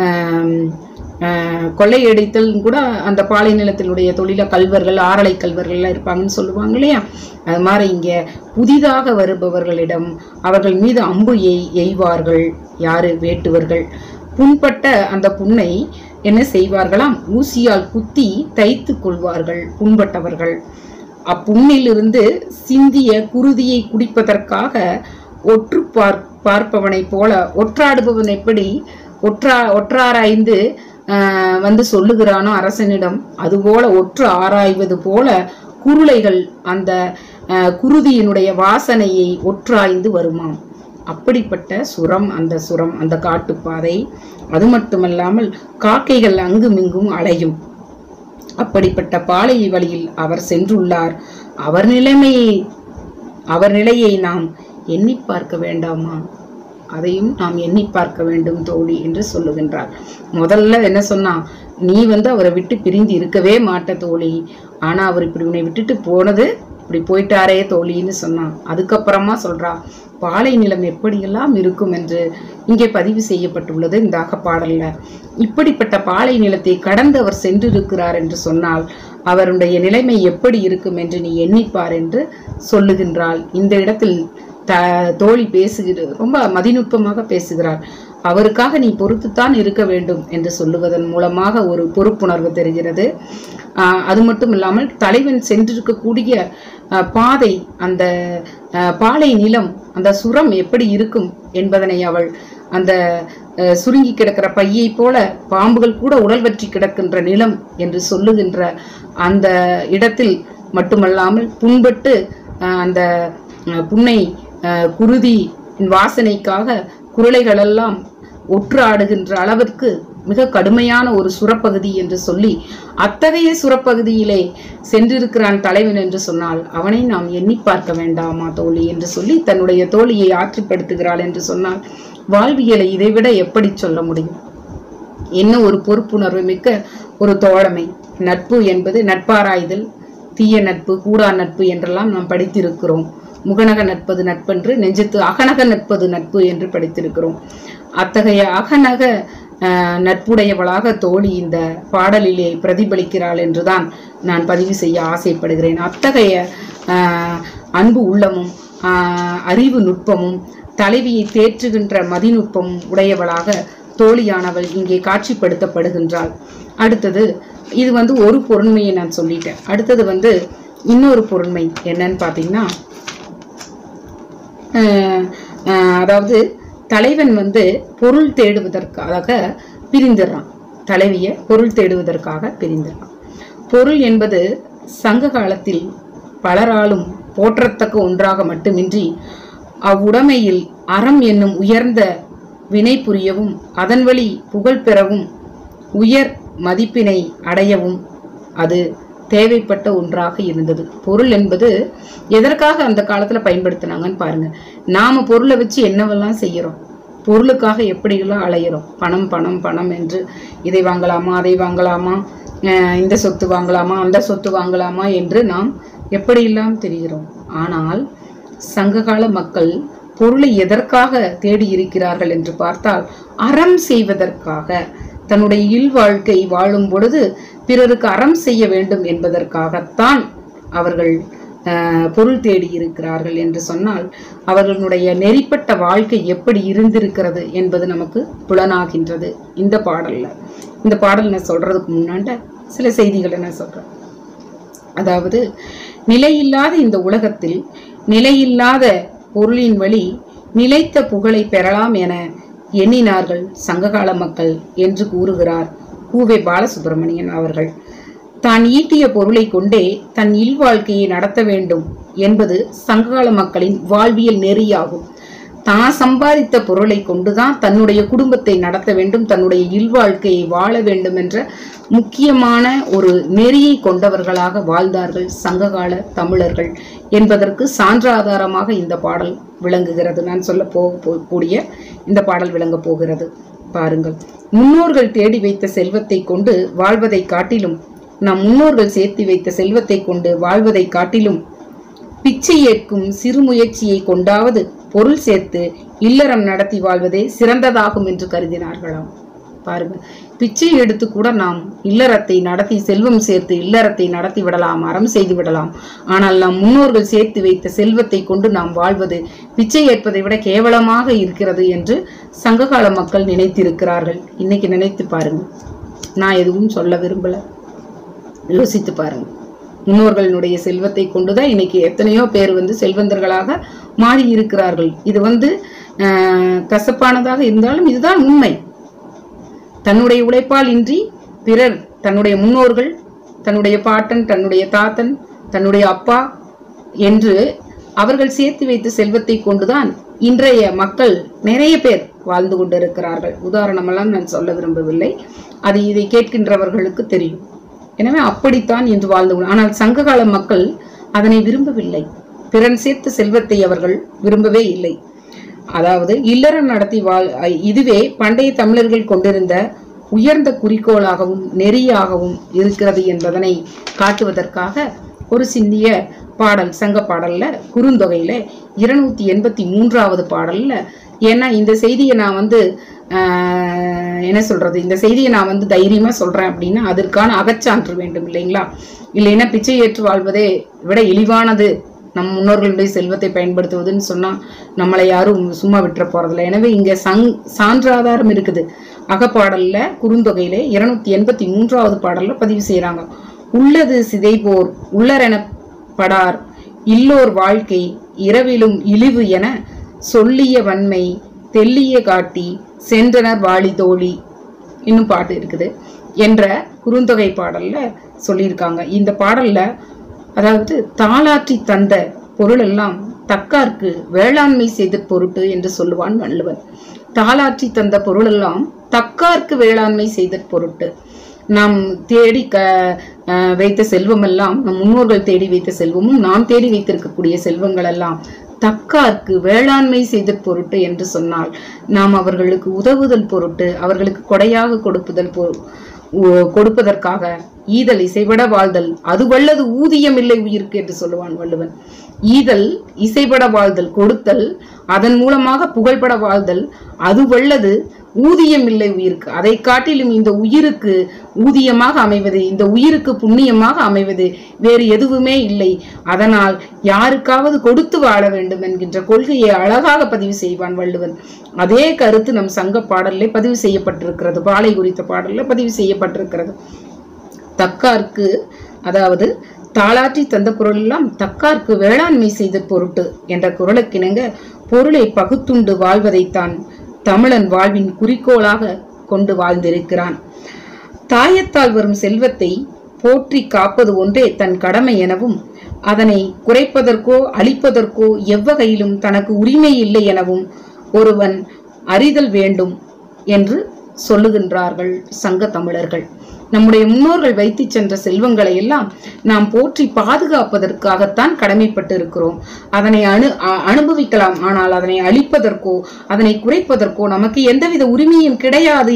கொள்ளையடித்தல் கூட அந்த பாலை நிலத்தினுடைய தொழில கல்வர்கள், ஆரலை கல்வர்கள்லாம் இருப்பாங்கன்னு சொல்லுவாங்க இல்லையா. அது மாதிரி இங்க புதிதாக வருபவர்களிடம் அவர்கள் மீது அம்பு எய்வார்கள். யாரு? வேட்டுவர்கள். புண்பட்ட அந்த புண்ணை என்ன செய்வார்களாம், ஊசியால் குத்தி தைத்து கொள்வார்கள் புண்பட்டவர்கள். அப்புண்ணிலிருந்து சிந்திய குருதியை குடிப்பதற்காக ஒற்று பார்ப்பவனை போல, ஒற்றாடுபவன் எப்படி ஒற்றாராய்ந்து சொல்லுகிறானோ அரசனிடம், அதுபோல ஒற்று ஆராய்வது போல குருளைகள் அந்த குருதியினுடைய வாசனையை ஒற்றாய்ந்து வருமாம். அப்படிப்பட்ட சுரம், அந்த காட்டுப்பாதை. அது மட்டுமல்லாமல் காக்கைகள் அங்குமிங்கும் அலையும். அப்படிப்பட்ட பாலை வழியில் அவர் சென்றுள்ளார். அவர் நிலையை நாம் எண்ணி பார்க்க வேண்டாமா? அதையும் நாம் எண்ணி பார்க்க வேண்டும் தோழி என்று சொல்லுகின்றார். முதல்ல என்ன சொன்னா, நீ அவரை விட்டு பிரிந்து இருக்கவே மாட்ட தோழி, ஆனா அவர் இப்படி உன்னை விட்டுட்டு போனது, இப்படி போயிட்டாரே தோழின்னு சொன்னான். அதுக்கப்புறமா சொல்றா, பாலை நிலம் எப்படியெல்லாம் இருக்கும் என்று இங்கே பதிவு செய்யப்பட்டுள்ளது இந்த அகப்பாடல்ல. இப்படிப்பட்ட பாலை நிலத்தை கடந்து அவர் சென்றிருக்கிறார் என்று சொன்னால் அவருடைய நிலைமை எப்படி இருக்கும் என்று நீ எண்ணிப்பார் என்று சொல்லுகின்றாள். இந்த இடத்தில் தோழி ரொம்ப மதிநுட்பமாக பேசுகிறார். அவருக்காக நீ பொறுத்துத்தான் இருக்க வேண்டும் என்று சொல்லுவதன் மூலமாக ஒரு பொறுப்புணர்வு தெரிகிறது. அது மட்டும் இல்லாமல் தலைவன் சென்றிருக்கக்கூடிய பாதை, அந்த பாலை நிலம், அந்த சுரம் எப்படி இருக்கும் என்பதனை அவள் அந்த சுருங்கி கிடக்கிற பையை போல பாம்புகள் கூட உடல் வற்றி கிடக்கின்ற நிலம் என்று சொல்லுகின்ற அந்த இடத்தில் மட்டுமல்லாமல் புண்பட்டு அந்த புன்னை குருதி வாசனைக்காக குரலைகளெல்லாம் ஒற்று ஆடுகின்ற அளவிற்கு மிக கடுமையான ஒரு சுரப்பகுதி என்று சொல்லி, அத்தகைய சுரப்பகுதியிலே சென்றிருக்கிறான் தலைவன் என்று சொன்னால் அவனை நாம் எண்ணி பார்க்க வேண்டாமா தோழி என்று சொல்லி தன்னுடைய தோழியை ஆற்றுப்படுத்துகிறாள் என்று சொன்னால் வாழ்வியலை இதைவிட எப்படி சொல்ல முடியும்? என்ன ஒரு பொறுப்புணர்வு மிக்க ஒரு தோழமை. நட்பு என்பது நட்பாராய்தல், தீய நட்பு, கூடா நட்பு என்றெல்லாம் நாம் படித்திருக்கிறோம். முகநக நட்பது நட்பென்று, நெஞ்சத்து அகநக நட்பது நட்பு என்று படித்திருக்கிறோம். அத்தகைய அகநக நட்புடையவளாக தோழி இந்த பாடலிலே பிரதிபலிக்கிறாள் என்றுதான் நான் பதிவு செய்ய ஆசைப்படுகிறேன். அத்தகைய அன்பு உள்ளமும் அறிவு நுட்பமும் தலைவியை தேற்றுகின்ற மதிநுட்பமும் உடையவளாக தோழியானவள் இங்கே காட்சிப்படுத்தப்படுகின்றாள். அடுத்தது இது ஒரு பொருண்மையை நான் சொல்லிட்டேன். அடுத்தது இன்னொரு பொருண்மை என்னன்னு பார்த்தீங்கன்னா, அதாவது தலைவன் பொருள் தேடுவதற்காக பிரிந்துடுறான். தலைவிய பொருள் தேடுவதற்காக பிரிந்துடுறான். பொருள் என்பது சங்க காலத்தில் பலராலும் போற்றத்தக்க ஒன்றாக மட்டுமின்றி அவ்வுடைமையில் அறம் என்னும் உயர்ந்த வினை புரியவும் அதன் வழி புகழ் பெறவும் உயர் மதிப்பினை அடையவும் அது தேவைப்பட்ட ஒன்றாக இருந்தது. பொருள் என்பது எதற்காக அந்த காலத்துல பயன்படுத்தினாங்கன்னு பாருங்க. நாம பொருளை வச்சு என்னவெல்லாம் செய்யறோம், பொருளுக்காக எப்படியெல்லாம் அலையிறோம். பணம் பணம் பணம் என்று இதை வாங்கலாமா, அதை வாங்கலாமா, இந்த சொத்து வாங்கலாமா, அந்த சொத்து வாங்கலாமா என்று நாம் எப்படியெல்லாம் தெரிகிறோம். ஆனால் சங்ககால மக்கள் பொருளை எதற்காக தேடி இருக்கிறார்கள் என்று பார்த்தால், அறம் செய்வதற்காக, தன்னுடைய இல்வாழ்க்கை வாழும் பொழுது பிறருக்கு அறம் செய்ய வேண்டும் என்பதற்காகத்தான் அவர்கள் பொருள் தேடி இருக்கிறார்கள் என்று சொன்னால், அவர்களுடைய நெறிப்பட்ட வாழ்க்கை எப்படி இருந்திருக்கிறது என்பது நமக்கு புலனாகின்றது இந்த பாடல்ல. இந்த பாடல் நான் சொல்றதுக்கு முன்னாண்ட சில செய்திகளை நான் சொல்றேன். அதாவது, நிலையில்லாத இந்த உலகத்தில் நிலையில்லாத பொருளின் வழி நிலைத்த புகழை பெறலாம் என எண்ணினார்கள் சங்ககால மக்கள் என்று கூறுகிறார் கூவே பாலசுப்பிரமணியன் அவர்கள். தான் ஈட்டிய பொருளை கொண்டே தன் இல்வாழ்க்கையை நடத்த வேண்டும் என்பது சங்ககால மக்களின் வாழ்வியல் நெறியாகும். தான் சம்பாதித்த பொருளை கொண்டுதான் தன்னுடைய குடும்பத்தை நடத்த வேண்டும், தன்னுடைய இல்வாழ்க்கையை வாழ வேண்டும் என்ற முக்கியமான ஒரு நெறியை கொண்டவர்களாக வாழ்ந்தார்கள் சங்ககால தமிழர்கள் என்பதற்கு சான்றாதாரமாக இந்த பாடல் விளங்குகிறது. நான் சொல்ல போகக்கூடிய இந்த பாடல் விளங்க போகிறது. பாருங்கள். முன்னோர்கள் தேடி வைத்த செல்வத்தை கொண்டு வாழ்வதை காட்டிலும், நம் முன்னோர்கள் சேர்த்து வைத்த செல்வத்தை கொண்டு வாழ்வதை காட்டிலும் பிச்சை ஏற்கும் சிறு முயற்சியை கொண்டாவது பொருள் சேர்த்து இல்லறம் நடத்தி வாழ்வதே சிறந்ததாகும் என்று கருதினார்களாம். பாருங்க, பிச்சை எடுத்து கூட நாம் இல்லறத்தை நடத்தி செல்வம் சேர்த்து இல்லறத்தை நடத்தி விடலாம், அறம் செய்து விடலாம். ஆனால் நம் முன்னோர்கள் சேர்த்து வைத்த செல்வத்தை கொண்டு நாம் வாழ்வது பிச்சை ஏற்பதை விட கேவலமாக இருக்கிறது என்று சங்ககால மக்கள் நினைத்திருக்கிறார்கள். இன்னைக்கு நினைத்து பாருங்க. நான் எதுவும் சொல்ல விரும்பல, யோசித்து பாருங்க. முன்னோர்களுடைய செல்வத்தை கொண்டுதான் இன்னைக்கு எத்தனையோ பேர் செல்வந்தர்களாக மாறி இருக்கிறார்கள். இது கசப்பானதாக இருந்தாலும் இதுதான் உண்மை. தன்னுடைய உழைப்பால் இன்றி பிறர், தன்னுடைய முன்னோர்கள், தன்னுடைய பாட்டன், தன்னுடைய தாத்தன், தன்னுடைய அப்பா என்று அவர்கள் சேர்த்து வைத்த செல்வத்தை கொண்டுதான் இன்றைய மக்கள் நிறைய பேர் வாழ்ந்து கொண்டிருக்கிறார்கள். உதாரணமெல்லாம் நான் சொல்ல விரும்பவில்லை, அது இதை கேட்கின்றவர்களுக்கு தெரியும். எனவே அப்படித்தான் இன்று வாழ்ந்து. ஆனால் சங்ககால மக்கள் அதனை விரும்பவில்லை. பிறன் சேர்த்த செல்வத்தை அவர்கள் விரும்பவே இல்லை. அதாவது இல்லறம் நடத்தி இதுவே பண்டைய தமிழர்கள் கொண்டிருந்த உயர்ந்த குறிக்கோளாகவும் நெறியாகவும் இருக்கிறது என்பதனை காட்டுவதற்காக ஒரு சிந்திய பாடல், சங்க பாடல்ல குறுந்தொகையில 283வது பாடல்ல. ஏன்னா இந்த செய்தியை நான் என்ன சொல்றது, இந்த செய்தியை நான் தைரியமா சொல்றேன் அப்படின்னா அதற்கான அகச்சான்று வேண்டும் இல்லைங்களா? இல்லைன்னா பிச்சை ஏற்று வாழ்வதே விட இழிவானது நம் முன்னோர்களுடைய செல்வத்தை பயன்படுத்துவதுன்னு சொன்னா நம்மளை யாரும் சும்மா விட்டுற போறதில்லை. எனவே இங்க சான்றாதாரம் இருக்குது. அகப்பாடல்ல குறுந்தொகையில 283வது பாடல்ல பதிவு செய்யறாங்க. உள்ளது சிதைபோர் உள்ளரென படார் இல்லோர் வாழ்க்கை இரவிலும் இழிவு என சொல்லிய வன்மை தெல்லிய காட்டி சென்றனர் வாழி தோழி இன்னும் பாட்டு இருக்குது என்ற குறுந்தொகை பாடல்ல சொல்லியிருக்காங்க. இந்த பாடல்ல அதாவது தாளாற்றி தந்த பொருள் எல்லாம் தக்கார்க்கு வேளாண்மை செய்த பொருட்டு என்று சொல்லுவான் வள்ளுவன். தாளாற்றி தந்த பொருள் எல்லாம் தக்கார்க்கு வேளாண்மை செய்த பொருட்டு. நாம் தேடி வைத்த செல்வம் எல்லாம், நம் முன்னோர்கள் தேடி வைத்த செல்வமும் நாம் தேடி வைத்திருக்கக்கூடிய செல்வங்கள் எல்லாம் தக்கார்க்கு வேளாண்மை செய்த பொருட்டு என்று சொன்னால் நாம் அவர்களுக்கு உதவுதல் பொருட்டு, அவர்களுக்கு கொடையாக கொடுப்பதற்காக ஈதல் இசைபட வாழ்தல் அது வல்லது ஊதியம் இல்லை உயிருக்கு என்று சொல்லுவான் வள்ளுவன். ஈதல் இசைபட வாழ்தல் கொடுத்தல் அதன் மூலமாக புகழ்பட வாழ்தல் அது வல்லது ஊதியம் இல்லை உயிருக்கு. அதை காட்டிலும் இந்த உயிருக்கு ஊதியமாக அமைவது, இந்த உயிருக்கு புண்ணியமாக அமைவது வேறு எதுவுமே இல்லை. அதனால் யாருக்காவது கொடுத்து வாழ வேண்டும் என்கின்ற கொள்கையை அழகாக பதிவு செய்வான் வள்ளுவன். அதே கருத்து நம் சங்க பாடல்ல பதிவு செய்யப்பட்டிருக்கிறது. பாலை குறித்த பாடல்ல பதிவு செய்யப்பட்டிருக்கிறது. தக்கார்க்கு அதாவது தாளாற்றி தந்த பொருள் எல்லாம் தக்கார்க்கு வேளாண்மை செய்த பொருட்டு என்ற குறளுக்கிணங்க பொருளை பகுத்துண்டு வாழ்வதைத்தான் தமிழன் வாழ்வின் குறிக்கோளாக கொண்டு வாழ்ந்திருக்கிறான். தாயத்தால் வரும் செல்வத்தை போற்றி காப்பது ஒன்றே தன் கடமை எனவும் அதனை குறைப்பதற்கோ அழிப்பதற்கோ எவ்வகையிலும் தனக்கு உரிமை இல்லை எனவும் ஒருவன் அறிதல் வேண்டும் என்று சொல்லுகின்றார்கள் சங்க தமிழர்கள். நம்முடைய முன்னோர்கள் வைத்து சென்ற செல்வங்களை எல்லாம் நாம் போற்றி பாதுகாப்பதற்காகத்தான் கடமைப்பட்டு இருக்கிறோம். அதனை அனுபவிக்கலாம், ஆனால் அதனை அழிப்பதற்கோ அதனை குறைப்பதற்கோ நமக்கு எந்தவித உரிமையும் கிடையாது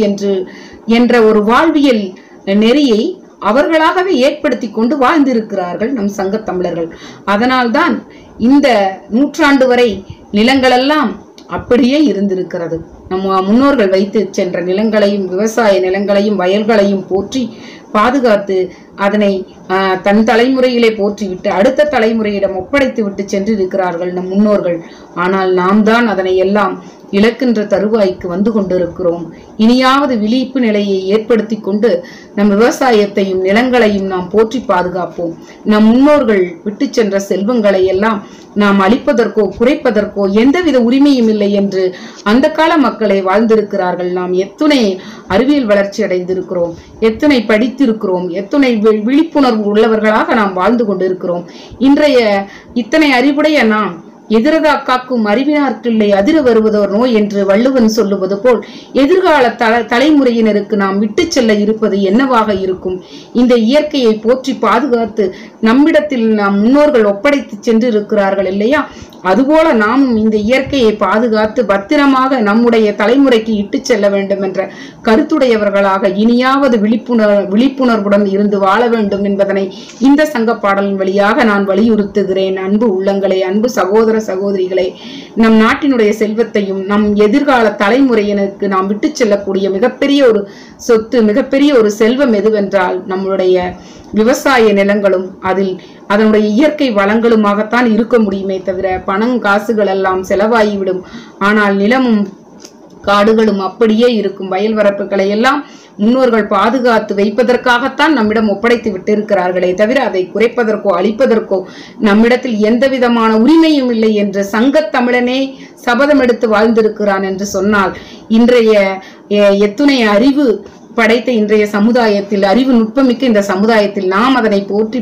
என்ற ஒரு வாழ்வியல் நெறியை அவர்களாகவே ஏற்படுத்தி கொண்டு வாழ்ந்திருக்கிறார்கள் நம் சங்க தமிழர்கள். அதனால்தான் இந்த நூற்றாண்டு வரை நிலங்களெல்லாம் அப்படியே இருந்திருக்கிறது. நம்ம முன்னோர்கள் வைத்து சென்ற நிலங்களையும் விவசாய நிலங்களையும் வயல்களையும் போற்றி பாதுகாத்து அதனை தன் தலைமுறையிலே போற்றிவிட்டு அடுத்த தலைமுறையிடம் ஒப்படைத்து விட்டு சென்றிருக்கிறார்கள் நம் முன்னோர்கள். ஆனால் நாம் தான் அதனை எல்லாம் இழக்கின்ற தருவாய்க்கு வந்து கொண்டிருக்கிறோம். இனியாவது விழிப்பு நிலையை ஏற்படுத்தி கொண்டு நம் விவசாயத்தையும் நிலங்களையும் நாம் போற்றி பாதுகாப்போம். நம் முன்னோர்கள் விட்டு சென்ற செல்வங்களை எல்லாம் நாம் அழிப்பதற்கோ குறைப்பதற்கோ எந்தவித உரிமையும் இல்லை என்று அந்த கால மக்களை வாழ்ந்திருக்கிறார்கள். நாம் எத்தனை அறிவியல் வளர்ச்சி அடைந்திருக்கிறோம், எத்தனை படித்திருக்கிறோம், எத்தனை விழிப்புணர்வு உள்ளவர்களாக நாம் வாழ்ந்து கொண்டிருக்கிறோம். இன்றைய இத்தனை அறிவுடைய நாம் எதிரதா காக்கும் அறிவினார்க்கில்லை அதிர வருவதோர் நோய் என்று வள்ளுவன் சொல்லுவது போல் எதிர்கால தலைமுறையினருக்கு நாம் விட்டு செல்ல இருப்பது என்னவாக இருக்கும்? இந்த இயற்கையை போற்றி பாதுகாத்து நம்மிடத்தில் நாம் முன்னோர்கள் ஒப்படைத்து சென்று இருக்கிறார்கள் இல்லையா? அதுபோல நாமும் இந்த இயற்கையை பாதுகாத்து பத்திரமாக நம்முடைய தலைமுறைக்கு இட்டு செல்ல வேண்டும் என்ற கருத்துடையவர்களாக இனியாவது விழிப்புணர்வுடன் இருந்து வாழ வேண்டும் என்பதனை இந்த சங்க பாடலின் வழியாக நான் வலியுறுத்துகிறேன். அன்பு உள்ளங்களே, அன்பு சகோதர சகோதரிகளே, நம் நாட்டினுடைய செல்வத்தையும் நம் எதிர்கால தலைமுறையினருக்கு நாம் விட்டு செல்லக்கூடிய மிகப்பெரிய ஒரு சொத்து, மிகப்பெரிய ஒரு செல்வம் எதுவென்றால் நம்முடைய விவசாய நிலங்களும் அதனுடைய இயற்கை வளங்களுமாகத்தான் இருக்க முடியுமே தவிர பணம் காசுகள் எல்லாம் செலவாகிவிடும். ஆனால் நிலமும் காடுகளும் அப்படியே இருக்கும். வயல் வரப்புகளை எல்லாம் முன்னோர்கள் பாதுகாத்து வைப்பதற்காகத்தான் நம்மிடம் ஒப்படைத்து விட்டிருக்கிறார்களே தவிர அதை குறைப்பதற்கோ அழிப்பதற்கோ நம்மிடத்தில் எந்த விதமான உரிமையும் இல்லை என்று சங்கத்தமிழனே சபதம் எடுத்து வாழ்ந்திருக்கிறான் என்று சொன்னால் இன்றைய எத்துணை அறிவு படைத்த இன்றைய சமுதாயத்தில், அறிவு நுட்பமிக்க இந்த சமுதாயத்தில் நாம் அதனை போற்றி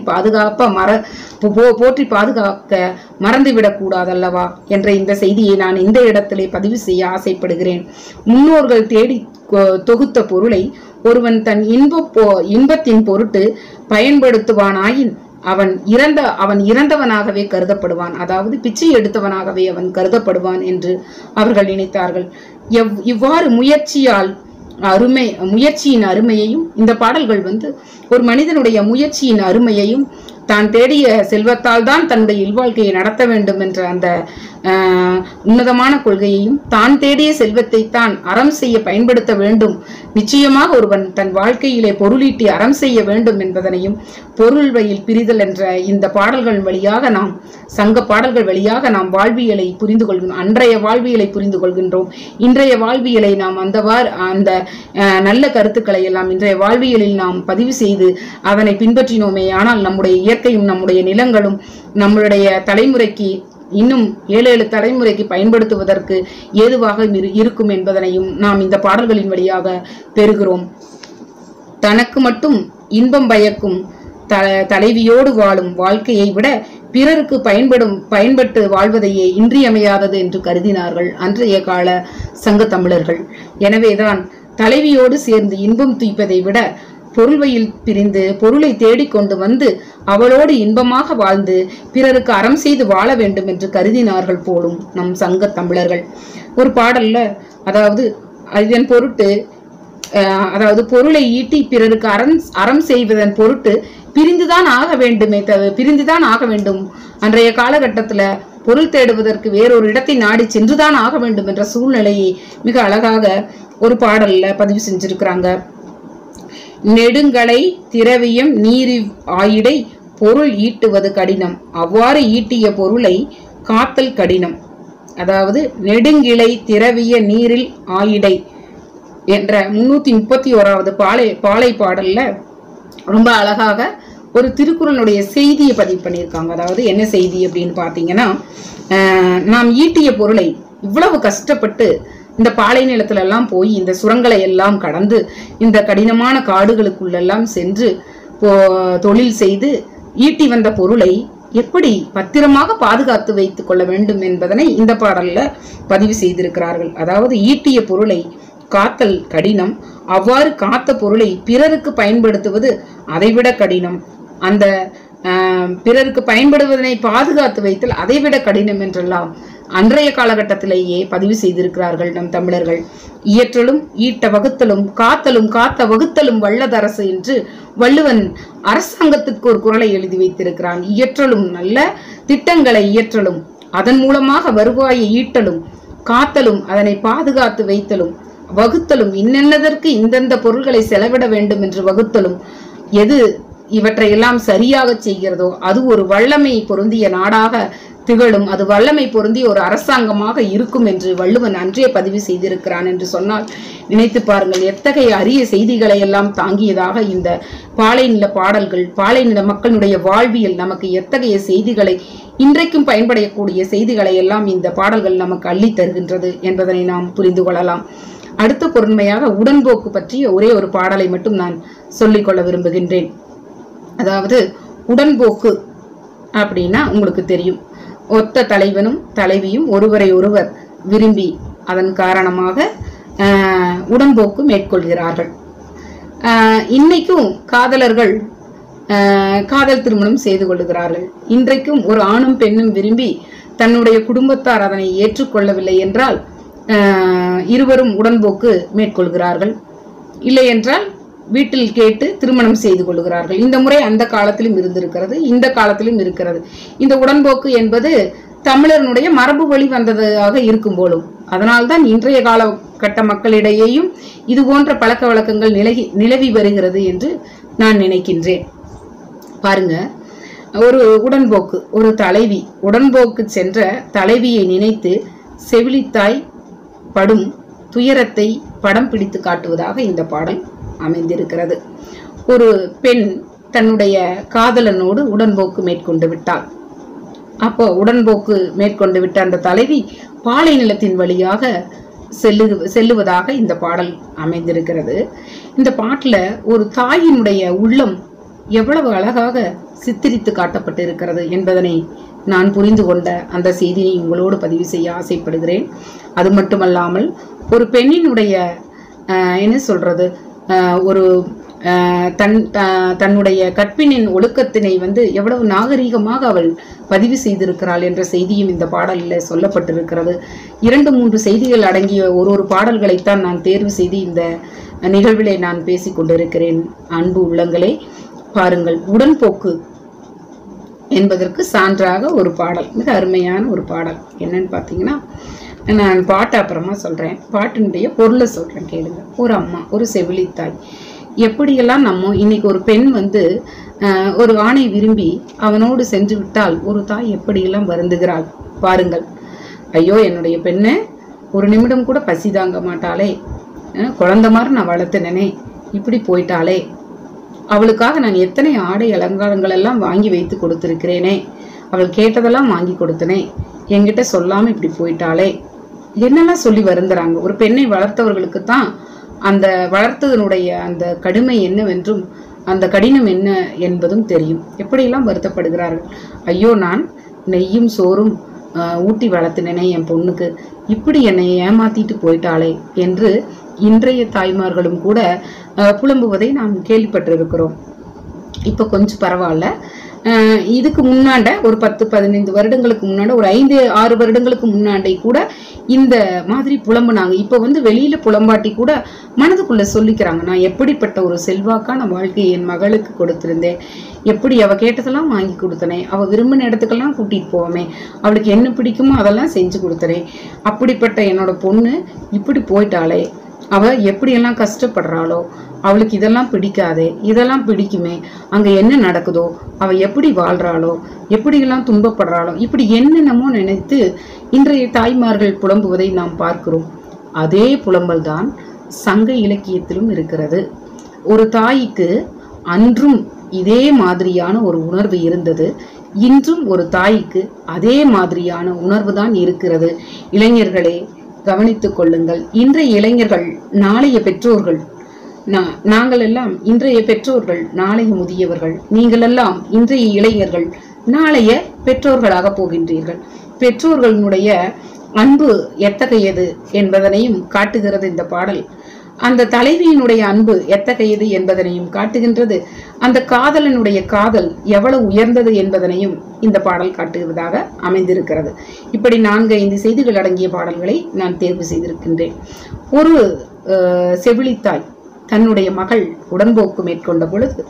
பாதுகாக்க மறந்துவிடக் கூடாதல்லவா என்ற இந்த செய்தியை நான் இந்த இடத்திலே பதிவு செய்ய ஆசைப்படுகிறேன். முன்னோர்கள் தேடி தொகுத்த பொருளை ஒருவன் தன் இன்பத்தின் பொருட்டு பயன்படுத்துவானாயின் அவன் இறந்தவனாகவே கருதப்படுவான். அதாவது பிச்சை எடுத்தவனாகவே அவன் கருதப்படுவான் என்று அவர்கள் நினைத்தார்கள். இவ்வாறு முயற்சியின் அருமையையும் இந்த பாடல்கள் ஒரு மனிதனுடைய முயற்சியின் அருமையையும் தான் தேடிய செல்வத்தால் தான் தன்னுடைய இல்வாழ்க்கையை நடத்த வேண்டும் என்ற அந்த உன்னதமான கொள்கையையும் தான் தேடிய செல்வத்தை தான் அறம் செய்ய பயன்படுத்த வேண்டும், நிச்சயமாக ஒருவன் தன் வாழ்க்கையிலே பொருளீட்டி அறம் செய்ய வேண்டும் என்பதனையும் பொருள் வழியில் பிரிதல் என்ற இந்த பாடல்கள் வழியாக நாம் சங்க பாடல்கள் வழியாக நாம் வாழ்வியலை புரிந்து கொள்கின்றோம். அன்றைய வாழ்வியலை புரிந்து கொள்கின்றோம். இன்றைய வாழ்வியலை நாம் அந்த நல்ல கருத்துக்களை எல்லாம் இன்றைய வாழ்வியலில் நாம் பதிவு செய்து அதனை பின்பற்றினோமே ஆனால் நம்முடைய இயற்கையும் நம்முடைய நிலங்களும் நம்மளுடைய தலைமுறைக்கு இன்னும் 7 தலைமுறைக்கு பயன்படுத்துவதற்கு ஏதுவாக இருக்கும் என்பதனையும் நாம் இந்த பாடல்களின் வழியாக பெறுகிறோம். தனக்கு மட்டும் இன்பம் பயக்கும் தலைவியோடு வாழும் வாழ்க்கையை விட பிறருக்கு பயன்பட்டு வாழ்வதையே இன்றியமையாதது என்று கருதினார்கள் அன்றைய கால சங்க தமிழர்கள். எனவேதான் தலைவியோடு சேர்ந்து இன்பம் துய்ப்பதை விட பொருள்வையில் பிரிந்து பொருளை தேடிக்கொண்டு வந்து அவளோடு இன்பமாக வாழ்ந்து பிறருக்கு அறம் செய்து வாழ வேண்டும் என்று கருதினார்கள் போலும் நம் சங்க தமிழர்கள். ஒரு பாடல்ல அதாவது இதன் பொருட்டு அதாவது பொருளை ஈட்டி பிறருக்கு அறம் செய்வதன் பொருட்டு பிரிந்துதான் ஆக வேண்டும். அன்றைய காலகட்டத்துல பொருள் தேடுவதற்கு வேறொரு இடத்தை நாடி சென்றுதான் ஆக வேண்டும் என்ற சூழ்நிலையை மிக அழகாக ஒரு பாடல்ல பதிவு செஞ்சிருக்கிறாங்க. நெடுங்கலை திரவியம் நீரி ஆயிடை பொருள் ஈட்டுவது கடினம், அவ்வாறு ஈட்டிய பொருளை காத்தல் கடினம். அதாவது நெடுங்கிளை திரவிய நீரில் ஆயிடை என்ற 331வது பாலை பாடல்ல ரொம்ப அழகாக ஒரு திருக்குறளுடைய செய்தியை பதிவு பண்ணியிருக்காங்க. அதாவது என்ன செய்தி அப்படின்னு பாத்தீங்கன்னா, நாம் ஈட்டிய பொருளை இவ்வளவு கஷ்டப்பட்டு இந்த பாலை நிலத்துல எல்லாம் போய் இந்த சுரங்களை எல்லாம் கடந்து இந்த கடினமான காடுகளுக்குள்ளெல்லாம் சென்று தொழில் செய்து ஈட்டி வந்த பொருளை எப்படி பத்திரமாக பாதுகாத்து வைத்துக் கொள்ள வேண்டும் என்பதனை இந்த பாடல்ல பதிவு செய்திருக்கிறார்கள். அதாவது ஈட்டிய பொருளை காத்தல் கடினம், அவ்வாறு காத்த பொருளை பிறருக்கு பயன்படுத்துவது அதைவிட கடினம், அந்த பிறருக்கு பயன்படுவதனை பாதுகாத்து வைத்தல் அதைவிட கடினம் என்றெல்லாம் அன்றைய காலகட்டத்திலேயே பதிவு செய்திருக்கிறார்கள் நம் தமிழர்கள். இயற்றலும் ஈட்ட வகுத்தலும் காத்தலும் காத்த வகுத்தலும் வல்லதரசு என்று வள்ளுவன் அரசாங்கத்திற்கு ஒரு குறளை எழுதி வைத்திருக்கிறான். இயற்றலும் நல்ல திட்டங்களை இயற்றலும் அதன் மூலமாக வருவாயை ஈட்டலும் காத்தலும் அதனை பாதுகாத்து வைத்தலும் வகுத்தலும் இன்னென்னதற்கு இந்தந்த பொருள்களை செலவிட வேண்டும் என்று வகுத்தலும் எது இவற்றையெல்லாம் சரியாக செய்கிறதோ அது ஒரு வல்லமை பொருந்திய நாடாக திகழும், அது வல்லமை பொருந்திய ஒரு அரசாங்கமாக இருக்கும் என்று வள்ளுவன் அன்றே பதிவு செய்திருக்கிறான் என்று சொன்னால் நினைத்து பாருங்கள். எத்தகைய அரிய செய்திகளை எல்லாம் தாங்கியதாக இந்த பாலைநில பாடல்கள், பாலைநில மக்களுடைய வாழ்வியல் நமக்கு எத்தகைய செய்திகளை இன்றைக்கும் பயன்படக்கூடிய செய்திகளை எல்லாம் இந்த பாடல்கள் நமக்கு அள்ளி தருகின்றது என்பதனை நாம் புரிந்து கொள்ளலாம். அடுத்த பொருண்மையாக உடன்போக்கு பற்றிய ஒரே ஒரு பாடலை மட்டும் நான் சொல்லிக்கொள்ள விரும்புகின்றேன். அதாவது உடன்போக்கு அப்படின்னா உங்களுக்கு தெரியும், ஒத்த தலைவனும் தலைவியும் ஒருவரை ஒருவர் விரும்பி அதன் காரணமாக உடன்போக்கு மேற்கொள்கிறார்கள். இன்னைக்கும் காதலர்கள் காதல் திருமணம் செய்து கொள்ளுகிறார்கள். இன்றைக்கும் ஒரு ஆணும் பெண்ணும் விரும்பி தன்னுடைய குடும்பத்தார் அதனை ஏற்றுக்கொள்ளவில்லை என்றால் இருவரும் உடன்போக்கு மேற்கொள்கிறார்கள். இல்லை என்றால் வீட்டில் கேட்டு திருமணம் செய்து கொள்கிறார்கள். இந்த முறை அந்த காலத்திலும் இருந்திருக்கிறது, இந்த காலத்திலும் இருக்கிறது. இந்த உடன்போக்கு என்பது தமிழனுடைய மரபு வழி வந்ததாக இருக்கும் போலும் அதனால்தான் இன்றைய காலகட்ட மக்களிடையேயும் இது போன்ற பழக்க வழக்கங்கள் நிலவி வருகிறது என்று நான் நினைக்கின்றேன். பாருங்க, ஒரு உடன்போக்கு, ஒரு தலைவி உடன்போக்கு சென்ற தலைவியை நினைத்து செவிலித்தாய் படும் துயரத்தை படம் பிடித்து காட்டுவதாக இந்த பாடல் அமைந்திருக்கிறது. ஒரு பெண் தன்னுடைய காதலனோடு உடன்போக்கு மேற்கொண்டு விட்டாள். அப்போ உடன்போக்கு மேற்கொண்டு விட்ட அந்த தலைவி பாலை நிலத்தின் வழியாக செல்லுவதாக இந்த பாடல் அமைந்திருக்கிறது. இந்த பாட்டுல ஒரு தாயினுடைய உள்ளம் எவ்வளவு அழகாக சித்தரித்து காட்டப்பட்டு இருக்கிறது என்பதனை நான் புரிந்து கொண்ட அந்த செய்தியை உங்களோடு பதிவு செய்ய ஆசைப்படுகிறேன். அது மட்டுமல்லாமல் ஒரு பெண்ணினுடைய என்ன சொல்றது, ஒரு தன்னுடைய கற்பினின் ஒழுக்கத்தினை எவ்வளவு நாகரீகமாக அவள் பதிவு செய்திருக்கிறாள் என்ற செய்தியும் இந்த பாடலில் சொல்லப்பட்டிருக்கிறது. 2-3 செய்திகள் அடங்கிய ஒரு பாடல்களைத்தான் நான் தேர்வு செய்து இந்த நிகழ்விலே நான் பேசிக் கொண்டிருக்கிறேன். அன்பு உள்ளங்களே, பாருங்கள், உடன்போக்கு என்பதற்கு சான்றாக ஒரு பாடல், மிக அருமையான ஒரு பாடல். என்னன்னு பார்த்தீங்கன்னா, நான் பாட்டு அப்புறமா சொல்றேன், பாட்டினுடைய பொருளை சொல்றேன் கேளுங்க. ஒரு அம்மா, ஒரு செவிலித்தாய், எப்படியெல்லாம் நம்ம இன்னைக்கு ஒரு பெண் ஒரு ஆணை விரும்பி அவனோடு சென்று விட்டால் ஒரு தாய் எப்படியெல்லாம் வருந்துகிறாள் பாருங்கள். ஐயோ, என்னுடைய பெண்ணை ஒரு நிமிடம் கூட பசி தாங்க மாட்டாளே, குழந்தை மாதிரி நான் வளர்த்தினே, இப்படி போயிட்டாளே, அவளுக்காக நான் எத்தனை ஆடை அலங்காரங்கள் எல்லாம் வாங்கி வைத்து கொடுத்திருக்கிறேனே, அவள் கேட்டதெல்லாம் வாங்கி கொடுத்தனே, என்கிட்ட சொல்லாம இப்படி போயிட்டாளே, என்னெல்லாம் சொல்லி வருந்துறாங்க. ஒரு பெண்ணை வளர்த்தவர்களுக்கு தான் அந்த வளர்த்ததனுடைய அந்த கடுமை என்னவென்றும் அந்த கடினம் என்ன என்பதும் தெரியும். எப்படியெல்லாம் வருத்தப்படுகிறார்கள். ஐயோ, நான் நெய்யும் சோறும் ஊட்டி வளர்த்தினேனே என் பொண்ணுக்கு, இப்படி என்னை ஏமாத்திட்டு போயிட்டாளே என்று இன்றைய தாய்மார்களும் கூட புலம்புவதை நாம் கேள்விப்பட்டிருக்கிறோம். இப்ப கொஞ்சம் பரவாயில்ல. இதுக்கு முன்னாண்ட ஒரு 10-15 வருடங்களுக்கு முன்னாடி, ஒரு 5-6 வருடங்களுக்கு முன்னாடி கூட இந்த மாதிரி புலம்புனாங்க. இப்ப வெளியில புலம்பாட்டி கூட மனதுக்குள்ள சொல்லிக்கிறாங்க, நான் எப்படிப்பட்ட ஒரு செல்வாக்கான வாழ்க்கையை என் மகளுக்கு கொடுத்திருந்தேன், எப்படி அவ கேட்டதெல்லாம் வாங்கி கொடுத்தனே, அவ விரும்பின இடத்துக்கெல்லாம் கூட்டிட்டு போவோமே, அவளுக்கு என்ன பிடிக்குமோ அதெல்லாம் செஞ்சு கொடுத்தனே, அப்படிப்பட்ட என்னோட பொண்ணு இப்படி போயிட்டாளே, அவ எப்படியெல்லாம் கஷ்டப்படுறாளோ, அவளுக்கு இதெல்லாம் பிடிக்காதே, இதெல்லாம் பிடிக்குமே, அங்க என்ன நடக்குதோ, அவ எப்படி வாழ்றாளோ, எப்படியெல்லாம் துன்பப்படுறாளோ, இப்படி என்னென்னமோ நினைத்து இன்றைய தாய்மார்கள் புலம்புவதை நாம் பார்க்கிறோம். அதே புலம்பல் தான் சங்க இலக்கியத்திலும் இருக்கிறது. ஒரு தாய்க்கு அன்றும் இதே மாதிரியான ஒரு உணர்வு இருந்தது, இன்றும் ஒரு தாய்க்கு அதே மாதிரியான உணர்வு தான் இருக்கிறது. இளைஞர்களே, கவனித்துக் கொள்ளுங்கள். இன்றைய இளைஞர்கள் நாளைய பெற்றோர்கள். நாங்கள் எல்லாம் இன்றைய பெற்றோர்கள், நாளைய முதியவர்கள். நீங்கள் எல்லாம் இன்றைய இளைஞர்கள், நாளைய பெற்றோர்களாக போகின்றீர்கள். பெற்றோர்களுடைய அன்பு எத்தகையது என்பதனையும் காட்டுகிறது இந்த பாடல். அந்த தலைவியினுடைய அன்பு எத்தகையது என்பதனையும் காட்டுகின்றது. அந்த காதலனுடைய காதல் எவ்வளவு உயர்ந்தது என்பதனையும் இந்த பாடல் காட்டுகிறதாக அமைந்திருக்கிறது. இப்படி 4-5 செய்திகள் அடங்கிய பாடல்களை நான் தேர்வு செய்திருக்கின்றேன். ஒரு செவிலித்தாய் தன்னுடைய மகள் உடன்போக்கு மேற்கொண்ட பொழுது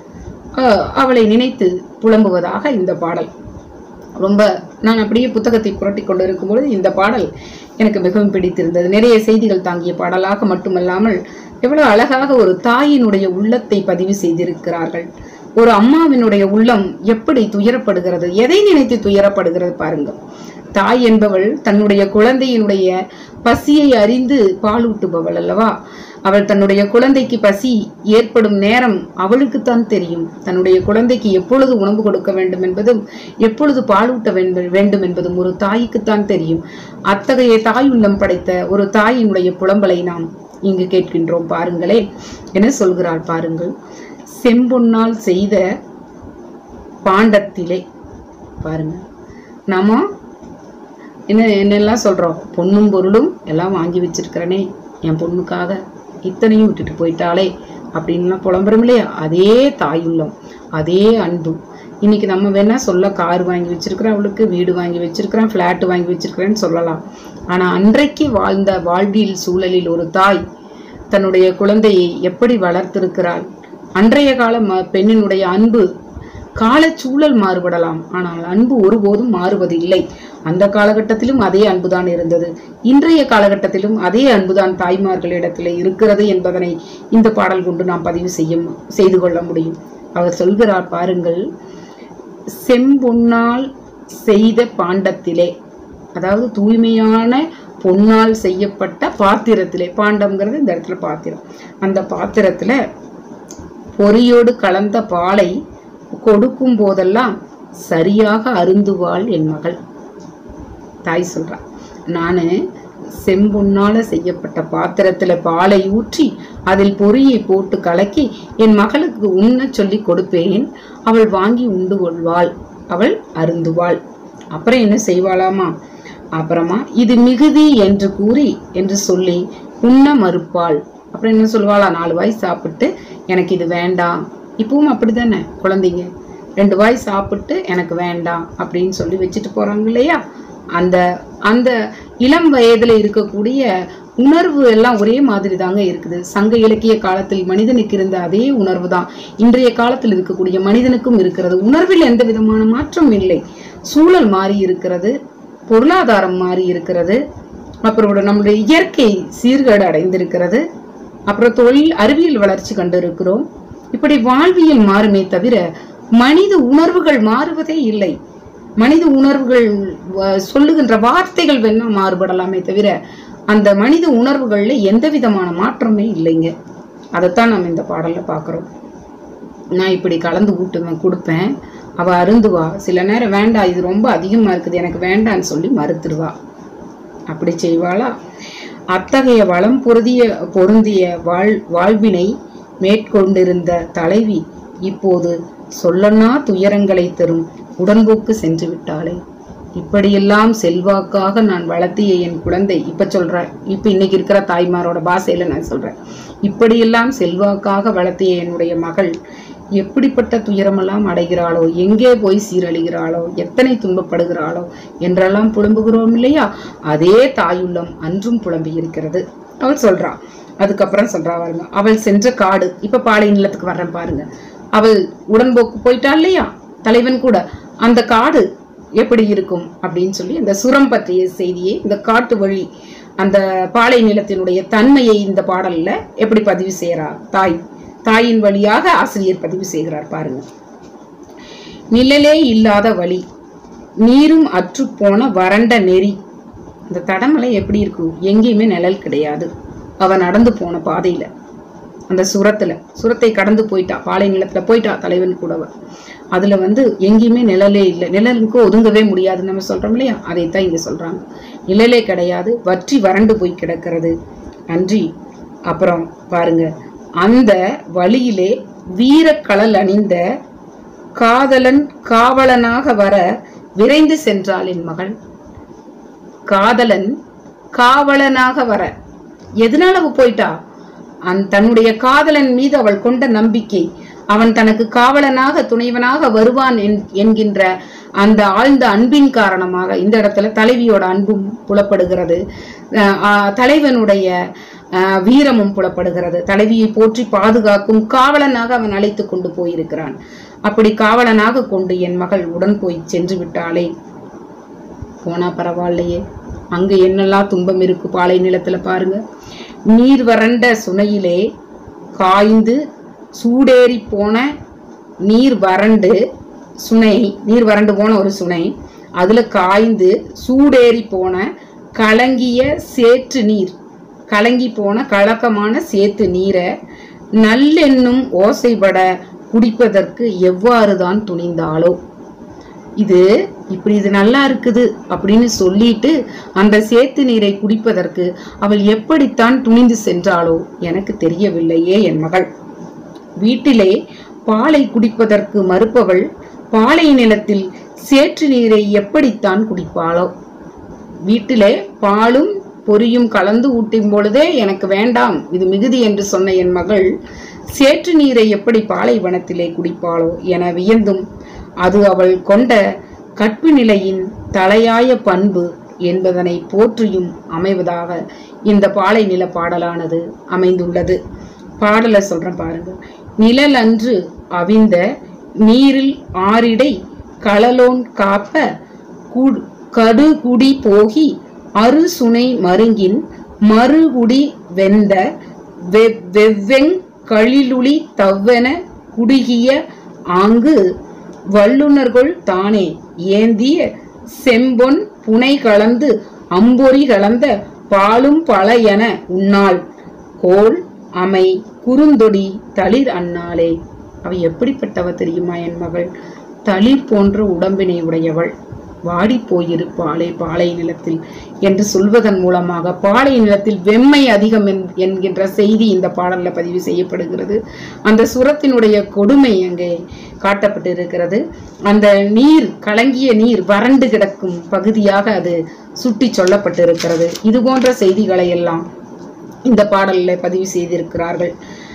அவளை நினைத்து புலம்புவதாக இந்த பாடல். ரொம்ப நான் அப்படியே புத்தகத்தை புரட்டி கொண்டு இருக்கும் பொழுது இந்த பாடல் எனக்கு மிகவும் பிடித்திருந்தது. நிறைய செய்திகள் தாங்கிய பாடலாக மட்டுமல்லாமல் எவ்வளவு அழகாக ஒரு தாயினுடைய உள்ளத்தை பதிவு செய்திருக்கிறார்கள். ஒரு அம்மாவினுடைய உள்ளம் எப்படி துயரப்படுகிறது, எதை நினைத்து துயரப்படுகிறது பாருங்கள். தாய் என்பவள் தன்னுடைய குழந்தையினுடைய பசியை அறிந்து பாலூட்டுபவள் அல்லவா. அவள் தன்னுடைய குழந்தைக்கு பசி ஏற்படும் நேரம் அவளுக்குத்தான் தெரியும். தன்னுடைய குழந்தைக்கு எப்பொழுது உணவு கொடுக்க வேண்டும் என்பதும் எப்பொழுது பாலூட்ட வேண்டும் என்பதும் ஒரு தாய்க்குத்தான் தெரியும். அத்தகைய தாய் உள்ளம் படைத்த ஒரு தாயினுடைய புலம்பலை நாம் இங்கு கேட்கின்றோம். பாருங்களே, என்ன சொல்கிறாள் பாருங்கள். செம்பொன்னால் செய்த பாண்டத்திலே, பாருங்க, நாம என்னெல்லாம் சொல்றோம், பொண்ணும் பொருளும் எல்லாம் வாங்கி வச்சிருக்கிறனே என் பொண்ணுக்காக, இத்தனையும் விட்டுட்டு போயிட்டாலே அப்படின்லாம் புலம்புறோம் இல்லையா. அதே தாயுள்ளம், அதே அன்பு. இன்னைக்கு நம்ம வேணா சொல்ல கார் வாங்கி வச்சிருக்கிறோம், அவளுக்கு வீடு வாங்கி வச்சிருக்கிறேன், பிளாட் வாங்கி வச்சிருக்கிறேன்னு சொல்லலாம். ஆனா அன்றைக்கு வாழ்ந்த வாழ்வியல் சூழலில் ஒரு தாய் தன்னுடைய குழந்தையை எப்படி வளர்த்திருக்கிறாள். அன்றைய கால பெண்ணினுடைய அன்பு, காலச்சூழல் மாறுபடலாம், ஆனால் அன்பு ஒருபோதும் மாறுவதில்லை. அந்த காலகட்டத்திலும் அதே அன்புதான் இருந்தது, இன்றைய காலகட்டத்திலும் அதே அன்புதான் தாய்மார்களிடத்தில் இருக்கிறது என்பதனை இந்த பாடல் கொண்டு நாம் பதிவு செய்து கொள்ள முடியும். அவர் சொல்கிறார் பாருங்கள், செம்பொன்னால் செய்த பாண்டத்திலே, அதாவது தூய்மையான பொன்னால் செய்யப்பட்ட பாத்திரத்திலே, பாண்டம்ங்கிறது இந்த இடத்துல பாத்திரம், அந்த பாத்திரத்துல பொரியோடு கலந்த பாலை கொடுக்கும் போதெல்லாம் சரியாக அருந்துவாள் என் மகள். தாய் சொல்றா, நானு செம்பொன்னால செய்யப்பட்ட பாத்திரத்துல பாலை ஊற்றி அதில் பொரியை போட்டு கலக்கி என் மகளுக்கு உண்ண சொல்லி கொடுப்பேன், அவள் வாங்கி உண்டு கொள்வாள், அவள் அருந்துவாள். அப்புறம் என்ன செய்வாளாமா, அப்புறமா இது மிகுதி என்று கூறி என்று சொல்லி உண்ண மறுப்பாள். அப்புறம் என்ன சொல்வாளா, 4 வாய் சாப்பிட்டு எனக்கு இது வேண்டாம். இப்பவும் அப்படித்தானே குழந்தைங்க, 2 வாய் சாப்பிட்டு எனக்கு வேண்டாம் அப்படின்னு சொல்லி வச்சுட்டு போறாங்க இல்லையா. அந்த அந்த இளம் வயதுல இருக்கக்கூடிய உணர்வு எல்லாம் ஒரே மாதிரி தாங்க இருக்குது. சங்க இலக்கிய காலத்தில் மனிதனுக்கு இருந்த அதே உணர்வு தான் இன்றைய காலத்தில் இருக்கக்கூடிய மனிதனுக்கும் இருக்கிறது. உணர்வில் எந்த விதமான மாற்றம் இல்லை. சூழல் மாறி இருக்கிறது, பொருளாதாரம் மாறி இருக்கிறது, அப்புறம் நம்முடைய இயற்கை சீர்கேடு அடைந்திருக்கிறது, அப்புறம் தொழில் அறிவியல் வளர்ச்சி கண்டு இருக்கிறோம். இப்படி வாழ்வியல் மாறுமே தவிர மனித உணர்வுகள் மாறுவதே இல்லை. மனித உணர்வுகள் சொல்லுகின்ற வார்த்தைகள் வேணா மாறுபடலாமே தவிர அந்த மனித உணர்வுகள்ல எந்த விதமான மாற்றமே இல்லைங்க. அதைத்தான் நம்ம இந்த பாடல்ல பாக்குறோம். நான் இப்படி கலந்து ஊட்டுவேன், கொடுப்பேன், அவ அருந்துவா. சில நேரம் வேண்டாம், இது ரொம்ப அதிகமா இருக்குது, எனக்கு வேண்டான்னு சொல்லி மறுத்துருவா. அப்படி செய்வாளா? அத்தகைய வளம் பொருந்திய வாழ்வினை மேற்கொண்டிருந்த தலைவி இப்போது சொல்லனா துயரங்களை தரும் உடன்போக்கு சென்று விட்டாளே. இப்படியெல்லாம் செல்வாக்காக நான் வளர்த்திய என் குழந்தை, இப்ப சொல்றேன், இப்ப இன்னைக்கு இருக்கிற தாய்மாரோட பாஷையில நான் சொல்றேன், இப்படியெல்லாம் செல்வாக்காக வளர்த்திய என்னுடைய மகள் எப்படிப்பட்ட துயரமெல்லாம் அடைகிறாளோ, எங்கே போய் சீரழிகிறாளோ, எத்தனை துன்பப்படுகிறாளோ என்றெல்லாம் புலம்புகிறோம் இல்லையா? அதே தாயுள்ளம் அன்றும் புலம்பி இருக்கிறது. அவள் சொல்றா. அதுக்கப்புறம் சொல்றா பாருங்க, அவள் சென்ற காடு. இப்ப பாலை நிலத்துக்கு வர்றேன் பாருங்க. அவள் உடன்போக்கு போயிட்டா இல்லையா தலைவன் கூட, அந்த காடு எப்படி இருக்கும் அப்படின்னு சொல்லி அந்த சுரம் பற்றிய செய்தியை, இந்த காட்டு வழி, அந்த பாலை நிலத்தினுடைய தன்மையை இந்த பாடல்ல எப்படி பதிவு செய்யறார் தாயின் வழியாக ஆசிரியர் பதிவு செய்கிறார் பாருங்க. நிழலே இல்லாத வழி, நீரும் அற்று போன வறண்ட நெறி. இந்த தடமலை எப்படி இருக்கும்? எங்கேயுமே நிழல் கிடையாது. அவ நடந்து போன பாதையில, அந்த சுரத்தை கடந்து போயிட்டா, பாலை நிலத்துல போயிட்டா தலைவன் கூடவ. அதுல எங்கேயுமே நிழலே இல்லை. நிழலுக்கு ஒதுங்கவே முடியாது நம்ம சொல்றோம் இல்லையா? அதைத்தான் இங்க சொல்றாங்க. நிழலே கிடையாது, வற்றி வறண்டு போய் கிடக்கிறது அன்றி. அப்புறம் பாருங்க, அந்த வழியிலே வீரக்கழல் அணிந்த காதலன் காவலனாக வர விரைந்து சென்றாள் என் மகள். காதலன் காவலனாக வர எதனால அவ போயிட்டா? தன்னுடைய காதலன் மீது அவள் கொண்ட நம்பிக்கை, அவன் தனக்கு காவலனாக துணைவனாக வருவான் என்கின்ற அந்த ஆழ்ந்த அன்பின் காரணமாக இந்த இடத்துல தலைவியோட அன்பும் புலப்படுகிறது, தலைவனுடைய வீரமும் புலப்படுகிறது. தலைவியை போற்றி பாதுகாக்கும் காவலனாக அவன் அழைத்து கொண்டு போயிருக்கிறான். அப்படி காவலனாக கொண்டு என் மகள் உடன் போய் சென்று விட்டாளே. போனா பரவாயில்லையே, அங்க என்னெல்லாம் துன்பம் இருக்கு பாலை நிலத்துல பாருங்க. நீர் வறண்ட சுனையிலே காய்ந்து சூடேறி போன நீர் வறண்டு போன ஒரு சுனை, அதுல காய்ந்து சூடேறி போன கலங்கிய சேற்று நீர், கலங்கி போன கலக்கமான சேத்து நீரை நல்லென்னும் ஓசைபட குடிப்பதற்கு எவ்வாறுதான் துணிந்தாளோ. இது நல்லா இருக்குது அப்படின்னு சொல்லிட்டு அந்த சேத்து நீரை குடிப்பதற்கு அவள் எப்படித்தான் துணிந்து சென்றாளோ எனக்கு தெரியவில்லையே என் மகள். வீட்டிலே பாலை குடிப்பதற்கு மறுப்பவள் பாலை நிலத்தில் சேற்று நீரை எப்படித்தான் குடிப்பாளோ. வீட்டிலே பாலும் பொரியும் கலந்து ஊட்டும் பொழுதே எனக்கு வேண்டாம், இது மிகுதி என்று சொன்ன என் மகள் சேற்று நீரை எப்படி பாலைவனத்திலே குடிப்பாளோ என வியந்தும், அது அவள் கொண்ட கற்பு நிலையின் தலையாய பண்பு என்பதனை போற்றியும் அமைவதாக இந்த பாலை நில பாடலானது அமைந்துள்ளது. பாடலை சொல்றேன் பாருங்க. நிழல் அன்று அவிந்த நீரில் ஆரிடை களலோன் காப்ப கடுகுடி போகி அரு சுனை மருங்கின் மறுகுடி வெந்த வெவ்வெங் கழிலுளி தவ்வென குடுகிய ஆங்கு வல்லுனர்கள் தானே ஏந்திய செம்பொன் புனை கலந்து அம்பொறி கலந்த பாலும் பல என உன்னாள் கோல் அமை குறுந்தொடி தளிர் அன்னாளே. அவ எப்படிப்பட்டவ தெரியுமா என் மகள்? தளிர் போன்ற உடம்பினை உடையவள், வாடி போயிருப்பாளே பாலை நிலத்தில் என்று சொல்வதன் மூலமாக பாலை நிலத்தில் வெம்மை அதிகம் என்கின்ற செய்தி இந்த பாடல்ல பதிவு செய்யப்படுகிறது. அந்த சுரத்தினுடைய கொடுமை அங்கே காட்டப்பட்டிருக்கிறது. அந்த நீர், கலங்கிய நீர் வறண்டு கிடக்கும் பகுதியாக அது சுட்டி சொல்லப்பட்டிருக்கிறது. இது போன்ற செய்திகளை எல்லாம் இந்த பாடல்ல பதிவு செய்திருக்கிறார்கள்.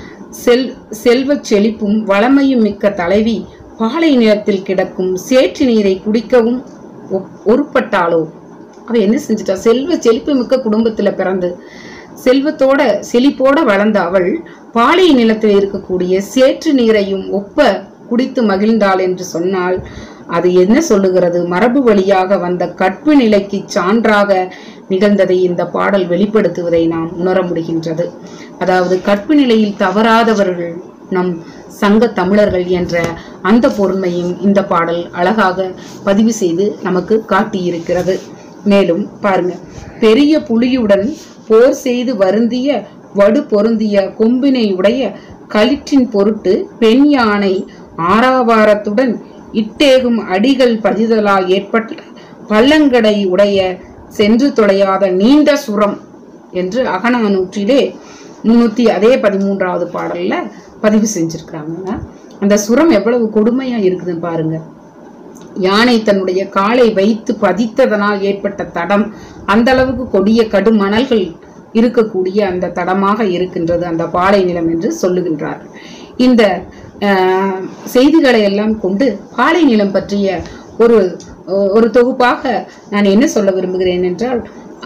செல்வ செழிப்பும் வளமையும் மிக்க தலைவி பாலை நிலத்தில் கிடக்கும் சேற்று நீரை குடிக்கவும் ஒருப்பட்டாளோ. அவ என்ன செஞ்சிட்டா? செல்வ செழிப்பு மிக்க குடும்பத்துல பிறந்து செல்வத்தோட செழிப்போட வளர்ந்த அவள் பாலை நிலத்தில் இருக்கக்கூடிய சேற்று நீரையும் ஒப்ப குடித்து மகிழ்ந்தாள் என்று சொன்னால் அது என்ன சொல்லுகிறது? மரபு வழியாக வந்த கற்பு நிலைக்கு சான்றாக நிகழ்ந்ததை இந்த பாடல் வெளிப்படுத்துவதை நாம் உணர முடிகின்றது. அதாவது கற்பு நிலையில் தவறாதவர்கள் நம் சங்க தமிழர்கள் என்ற அந்த பொருண்மையும் இந்த பாடல் அழகாக பதிவு செய்து நமக்கு காட்டியிருக்கிறது. மேலும் பாருங்க, பெரிய புலியுடன் போர் செய்து வருந்திய வடு பொருந்திய கொம்பினை உடைய களிற்றின் பொருட்டு பெண் யானை ஆறாவாரத்துடன் இட்டேகும் அடிகள் பதிதலால் ஏற்பட்ட பள்ளங்கடை உடைய சென்று தொலையாத நீண்ட சுரம் என்று அகநானூற்றிலே 313வது பாடல்ல பதிவு செஞ்சிருக்காங்க. அந்த சுரம் எவ்வளவு கொடுமையா இருக்குதுன்னு பாருங்க. யானை தன்னுடைய காலை வைத்து பதித்ததனால் ஏற்பட்ட தடம் அந்த அளவுக்கு கொடிய கடுமணல்கள் இருக்கக்கூடிய அந்த தடமாக இருக்கின்றது அந்த பாலை நிலம் என்று சொல்லுகின்றார். இந்த செய்திகளை எல்லாம் கொண்டு பாலை நிலம் பற்றிய ஒரு தொகுப்பாக நான் என்ன சொல்ல விரும்புகிறேன் என்றால்,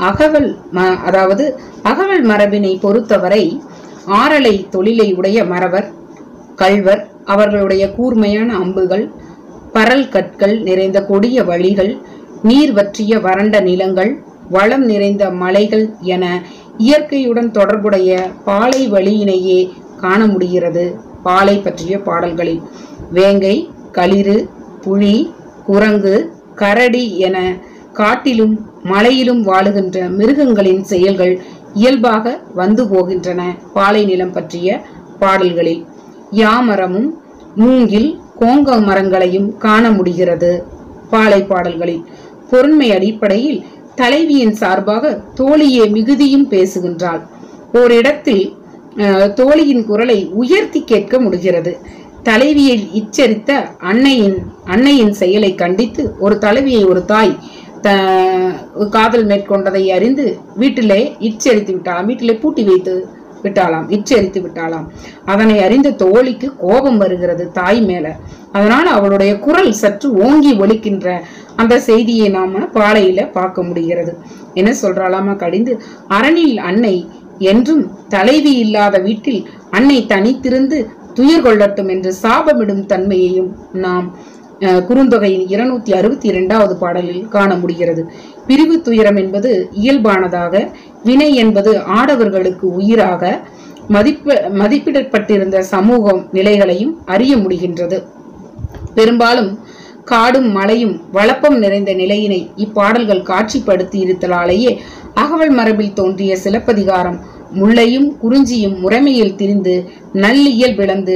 அகவல் மரபினை பொறுத்தவரை ஆரலை தொழிலை உடைய மறவர் கள்வர், அவர்களுடைய கூர்மையான அம்புகள், பரல் கற்கள் நிறைந்த கொடிய வழிகள், நீர் வற்றிய வறண்ட நிலங்கள், வளம் நிறைந்த மலைகள் என இயற்கையுடன் தொடர்புடைய பாலை வழியினையே காண முடிகிறது. பாலை பற்றிய பாடல்களில் வேங்கை, களிறு, புலி, குரங்கு, கரடி என காட்டிலும் மலையிலும் வாழுகின்ற மிருகங்களின் செயல்கள் இயல்பாக வந்து போகின்றன பாலை நிலம் பற்றிய பாடல்களில். யாமரமும் மூங்கில் கோங்க மரங்களையும் காண முடிகிறது பாலை பாடல்களில். பொருண்மை அடிப்படையில் தலைவியின் சார்பாக தோழியே மிகுதியும் பேசுகின்றாள். ஓரிடத்தில் தோழியின் குரலை உயர்த்தி கேட்க முடிகிறது. தலைவியை இச்சரித்த அன்னையின் செயலை கண்டித்து ஒரு தலைவியை ஒரு தாய் காதல் மேற்கொண்டதை அறிந்து வீட்டிலே இச்சரித்து விட்டாளாம். வீட்டிலே பூட்டி வைத்து விட்டாளாம், இச்சரித்து விட்டாளாம். அதனை அறிந்த தோழிக்கு கோபம் வருகிறது தாய் மேல. அதனால அவளுடைய குரல் சற்று ஓங்கி ஒலிக்கின்ற அந்த செய்தியை நாம பாலையில பார்க்க முடிகிறது. என்ன சொல்றாளாமா கடிந்து, அரணில் அன்னை என்றும் தலைவி இல்லாத வீட்டில் அன்னை தனித்திருந்து துயர் கொள்ளட்டும் என்று சாபமிடும் தன்மையையும் நாம் குறுந்தொகையின் 262வது பாடலில் காண முடிகிறது. பிரிவு துயரம் என்பது இயல்பானதாக, வினை என்பது ஆடவர்களுக்கு உயிராக மதிப்பிடப்பட்டிருந்த சமூக நிலைகளையும் அறிய முடிகின்றது. பெரும்பாலும் காடும் மலையும் வளப்பம் நிறைந்த நிலையினை இப்பாடல்கள் காட்சிப்படுத்தி இருத்தலாலேயே அகவல் மரபில் தோன்றிய சிலப்பதிகாரம் முல்லையும் குறிஞ்சியும் முறைமையில் திரிந்து நல்லியல் விளந்து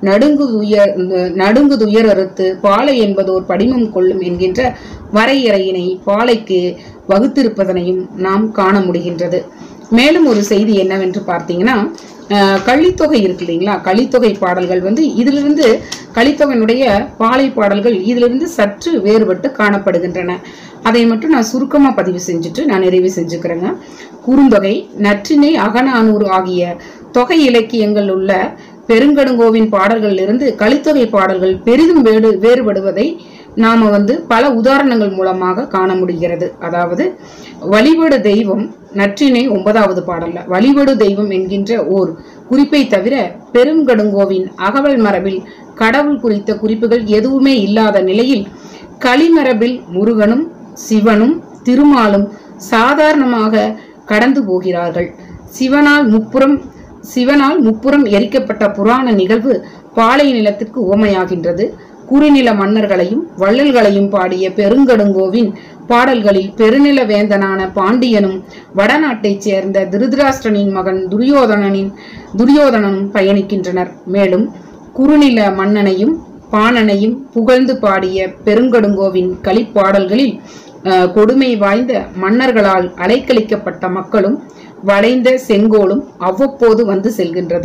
நடுங்குதுயர் அறுத்து பாலை என்பதோர் படிமம் கொள்ளும் என்கின்ற வரையறையினை பாலைக்கு வகுத்திருப்பதனையும் நாம் காண முடிகின்றது. மேலும் ஒரு செய்தி என்னவென்று பார்த்தீங்கன்னா, கலித்தொகை இருக்கு இல்லைங்களா, கலித்தொகை பாடல்கள் இதிலிருந்து கலித்தொகையினுடைய பாலை பாடல்கள் இதிலிருந்து சற்று வேறுபட்டு காணப்படுகின்றன. அதை மட்டும் நான் சுருக்கமா பதிவு செஞ்சுட்டு நான் நிறைவு செஞ்சுக்கிறேங்க. குறுந்தொகை, நற்றிணை, அகநானூறு ஆகிய தொகை இலக்கியங்கள் உள்ள பெருங்கடுங்கோவின் பாடல்களிலிருந்து கலித்தொகை பாடல்கள் பெரிதும் வேறுபடுவதை நாம பல உதாரணங்கள் மூலமாக காண முடிகிறது. அதாவது வழிபடு தெய்வம் நற்றிணை 9வது பாடல்ல வழிபடு தெய்வம் என்கின்ற ஓர் குறிப்பை தவிர பெருங்கடுங்கோவின் அகவல் மரபில் கடவுள் குறித்த குறிப்புகள் எதுவுமே இல்லாத நிலையில் களிமரபில் முருகனும் சிவனும் திருமாலும் சாதாரணமாக கடந்து போகிறார்கள். சிவனால் முப்புறம் எரிக்கப்பட்ட புராண நிகழ்வு பாலை நிலத்திற்கு உவமையாகின்றது. குறுநில மன்னர்களையும் வள்ளல்களையும் பாடிய பெருங்கடுங்கோவின் பாடல்களில் பெருநில வேந்தனான பாண்டியனும் வடநாட்டைச் சேர்ந்த திருதராஷ்டிரனின் மகன் துரியோதனனும் பயணிக்கின்றனர். மேலும் குறுநில மன்னனையும் பாணனையும் புகழ்ந்து பாடிய பெருங்கடுங்கோவின் களிப்பாடல்களில் கொடுமை வாய்ந்த மன்னர்களால் அலைக்கழிக்கப்பட்ட மக்களும் வளைந்த செங்கோலும் அவ்வப்போது வந்து செல்கின்றது.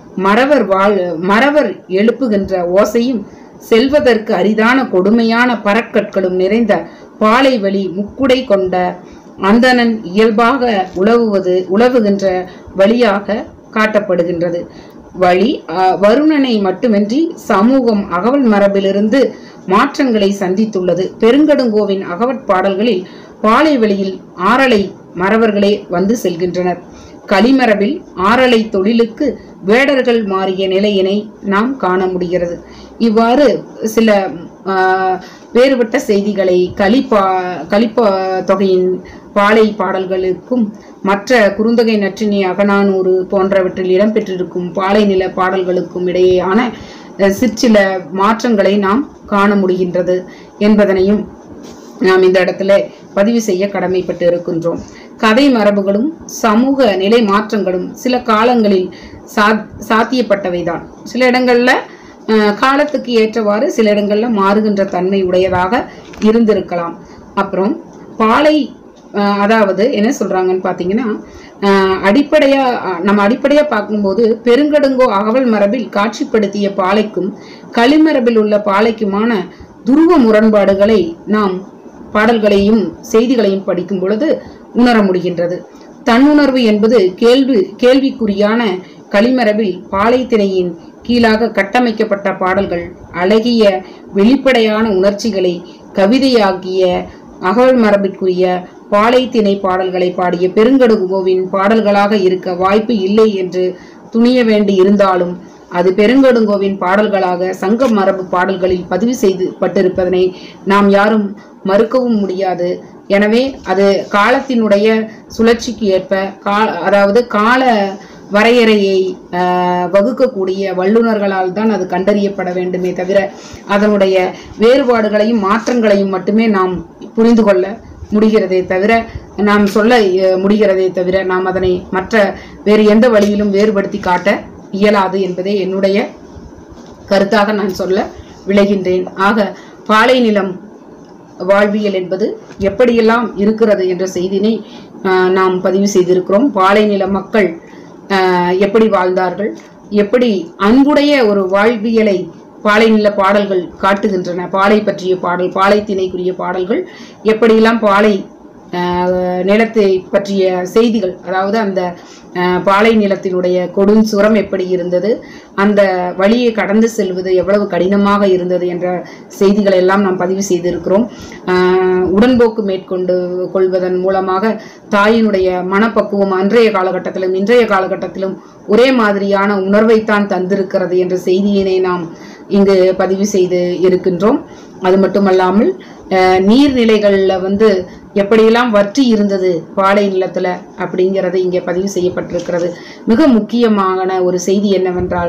மறவர் எழுப்புகின்ற ஓசையும் செல்வதற்கு அரிதான கொடுமையான பரக்கற்களும் நிறைந்த பாலை வழி முக்குடை கொண்ட அந்தணன் இயல்பாக உலவுகின்ற வழியாக காட்டப்படுகின்றது. வருணனை மட்டுமின்றி சமூகம் அகவல் மரபிலிருந்து மாற்றங்களை சந்தித்துள்ளது. பெருங்கடுங்கோவின் அகவற்பாடல்களில் பாலை வழியில் ஆரலை மறவர்களே வந்து செல்கின்றனர். களிமரபில் ஆறலை தொழிலுக்கு வேடர்கள் மாறிய நிலையினை நாம் காண முடிகிறது. இவ்வாறு சில வேறுபட்ட செய்திகளை கலிப்பா தொகையின் பாலை பாடல்களுக்கும் மற்ற குறுந்தொகை, நற்றிணை, அகநானூறு போன்றவற்றில் இடம்பெற்றிருக்கும் பாலை நில பாடல்களுக்கும் இடையேயான சிற்சில மாற்றங்களை நாம் காண முடிகின்றது என்பதனையும் நாம் இந்த இடத்துல பதிவு செய்ய கடமைப்பட்டு இருக்கின்றோம். கதை மரபுகளும் சமூக நிலை மாற்றங்களும் சில காலங்களில் சாத்தியப்பட்டவைதான். சில இடங்கள்ல காலத்துக்கு ஏற்றவாறு, சில இடங்கள்ல மாறுகின்ற தன்மை உடையதாக இருந்திருக்கலாம். அப்புறம் பாலை, அதாவது என்ன சொல்றாங்கன்னு பாத்தீங்கன்னா, நம்ம அடிப்படையா பார்க்கும்போது பெருங்கடுங்கோ அகவல் மரபில் காட்சிப்படுத்திய பாலைக்கும் களிமரபில் உள்ள பாலைக்குமான துருவ முரண்பாடுகளை நாம் பாடல்களையும் செய்திகளையும் படிக்கும் பொழுது உணர முடிகின்றது. தன்னுணர்வு என்பது கேள்விக்குறியான களிமரபில் பாலை திணையின் கீழாக கட்டமைக்கப்பட்ட பாடல்கள் அழகிய வெளிப்படையான உணர்ச்சிகளை கவிதையாகிய அகவல் மரபிற்குரிய பாலை திணை பாடல்களை பாடிய பெருங்கடுங்கோவின் பாடல்களாக இருக்க வாய்ப்பு இல்லை என்று துணிய வேண்டி இருந்தாலும் அது பெருங்கடுங்கோவின் பாடல்களாக சங்க மரபு பாடல்களில் பதிவு செய்யப்பட்டிருப்பதனை நாம் யாரும் மறுக்கவும் முடியாது. எனவே அது காலத்தினுடைய சுழற்சிக்கு ஏற்ப அதாவது கால வரையறையை வகுக்கக்கூடிய வல்லுநர்களால் தான் அது கண்டறியப்பட வேண்டுமே தவிர அதனுடைய வேறுபாடுகளையும் மாற்றங்களையும் மட்டுமே நாம் புரிந்து கொள்ள முடிகிறதே தவிர நாம் சொல்ல முடிகிறதே தவிர நாம் அதனை மற்ற வேறு எந்த வழியிலும் வேறுபடுத்தி காட்ட இயலாது என்பதே என்னுடைய கருத்தாக நான் சொல்ல விளைகின்றேன். ஆக பாலை நிலம் வாழ்வியல் என்பது எப்படியெல்லாம் இருக்கிறது என்ற செய்தினை நாம் பதிவு செய்திருக்கிறோம். பாலை நில மக்கள் எப்படி வாழ்ந்தார்கள், எப்படி அன்புடைய ஒரு வாழ்வியலை பாலை நில பாடல்கள் காட்டுகின்றன. பாலை பற்றிய பாடல், பாலை திணைக்குரிய பாடல்கள் எப்படியெல்லாம் பாலை நிலத்தை பற்றிய செய்திகள், அதாவது அந்த பாலை நிலத்தினுடைய கொடுஞ்சுரம் எப்படி இருந்தது, அந்த வழியை கடந்து செல்வது எவ்வளவு கடினமாக இருந்தது என்ற செய்திகளை எல்லாம் நாம் பதிவு செய்திருக்கிறோம். உடன்போக்கு மேற்கொண்டு கொள்வதன் மூலமாக தாயினுடைய மனப்பக்குவம் அன்றைய காலகட்டத்திலும் இன்றைய காலகட்டத்திலும் ஒரே மாதிரியான உணர்வைத்தான் தந்திருக்கிறது என்ற செய்தியினை நாம் இங்கு பதிவு செய்து இருக்கின்றோம். அது மட்டுமல்லாமல் நீர்நிலைகள்ல எப்படியெல்லாம் வற்றி இருந்தது பாலை நிலத்துல அப்படிங்கிறது இங்கே பதிவு செய்யப்பட்டிருக்கிறது. மிக முக்கியமான ஒரு செய்தி என்னவென்றால்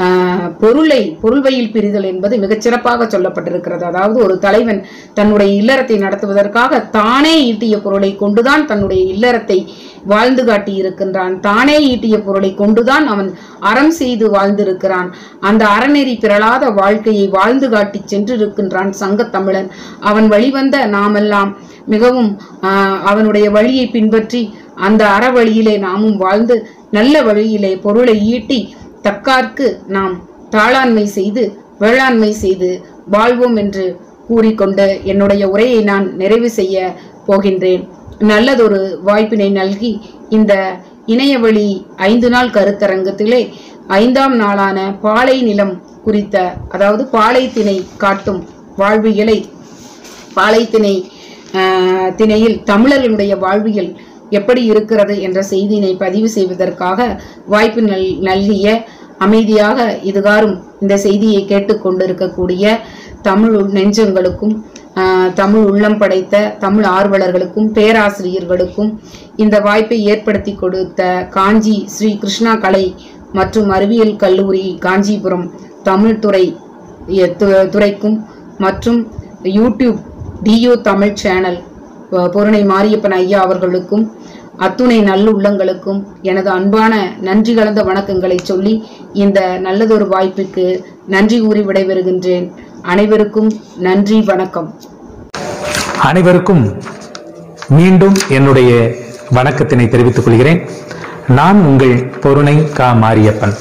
பொருள்வயில் பிரிதல் என்பது மிகச்சிறப்பாக சொல்லப்பட்டிருக்கிறது. அதாவது ஒரு தலைவன் தன்னுடைய இல்லறத்தை நடத்துவதற்காக தானே ஈட்டிய பொருளை கொண்டுதான் தன்னுடைய இல்லறத்தை வாழ்ந்து காட்டி இருக்கின்றான். தானே ஈட்டிய பொருளை கொண்டுதான் அவன் அறம் செய்து வாழ்ந்திருக்கிறான். அந்த அறநெறி பிறளாத வாழ்க்கையை வாழ்ந்து காட்டி சென்றிருக்கின்றான் சங்கத்தமிழன். அவன் வழிவந்த நாமெல்லாம் மிகவும் அவனுடைய வழியை பின்பற்றி அந்த அற வழியிலே நாமும் வாழ்ந்து நல்ல வழியிலே பொருளை ஈட்டி தக்கார்க்கு நாம் தாளாண்மை செய்து வேளாண்மை செய்து வாழ்வோம் என்று கூறிக்கொண்டு என்னுடைய உரையை நான் நிறைவு செய்ய போகின்றேன். நல்லதொரு வாய்ப்பினை நல்கி இந்த இணையவழி 5 நாள் கருத்தரங்கத்திலே 5ஆம் நாளான பாலை நிலம் குறித்த, அதாவது பாலை திணை காட்டும் வாழ்வியலை, பாலை திணையில் தமிழர்களுடைய வாழ்வியல் எப்படி இருக்கிறது என்ற செய்தியினை பதிவு செய்வதற்காக வாய்ப்பு நல்கிய, அமைதியாக இதுகாரும் இந்த செய்தியை கேட்டுக்கொண்டிருக்கக்கூடிய தமிழ் நெஞ்சங்களுக்கும் தமிழ் உள்ளம் படைத்த தமிழ் ஆர்வலர்களுக்கும் பேராசிரியர்களுக்கும் இந்த வாய்ப்பை ஏற்படுத்தி கொடுத்த காஞ்சி ஸ்ரீ கிருஷ்ணா கலை மற்றும் அறிவியல் கல்லூரி காஞ்சிபுரம் தமிழ் துறைக்கும் மற்றும் யூடியூப் டியோ தமிழ் சேனல் பொருணை மாரியப்பன் ஐயா அவர்களுக்கும் அத்துணை நல்லுள்ளங்களுக்கும் எனது அன்பான நன்றி கலந்த வணக்கங்களை சொல்லி இந்த நல்லதொரு வாய்ப்புக்கு நன்றி கூறி விடைபெறுகின்றேன். அனைவருக்கும் நன்றி, வணக்கம். அனைவருக்கும் மீண்டும் என்னுடைய வணக்கத்தினை தெரிவித்துக் கொள்கிறேன். நான் உங்கள் பொருணை மாரியப்பன்.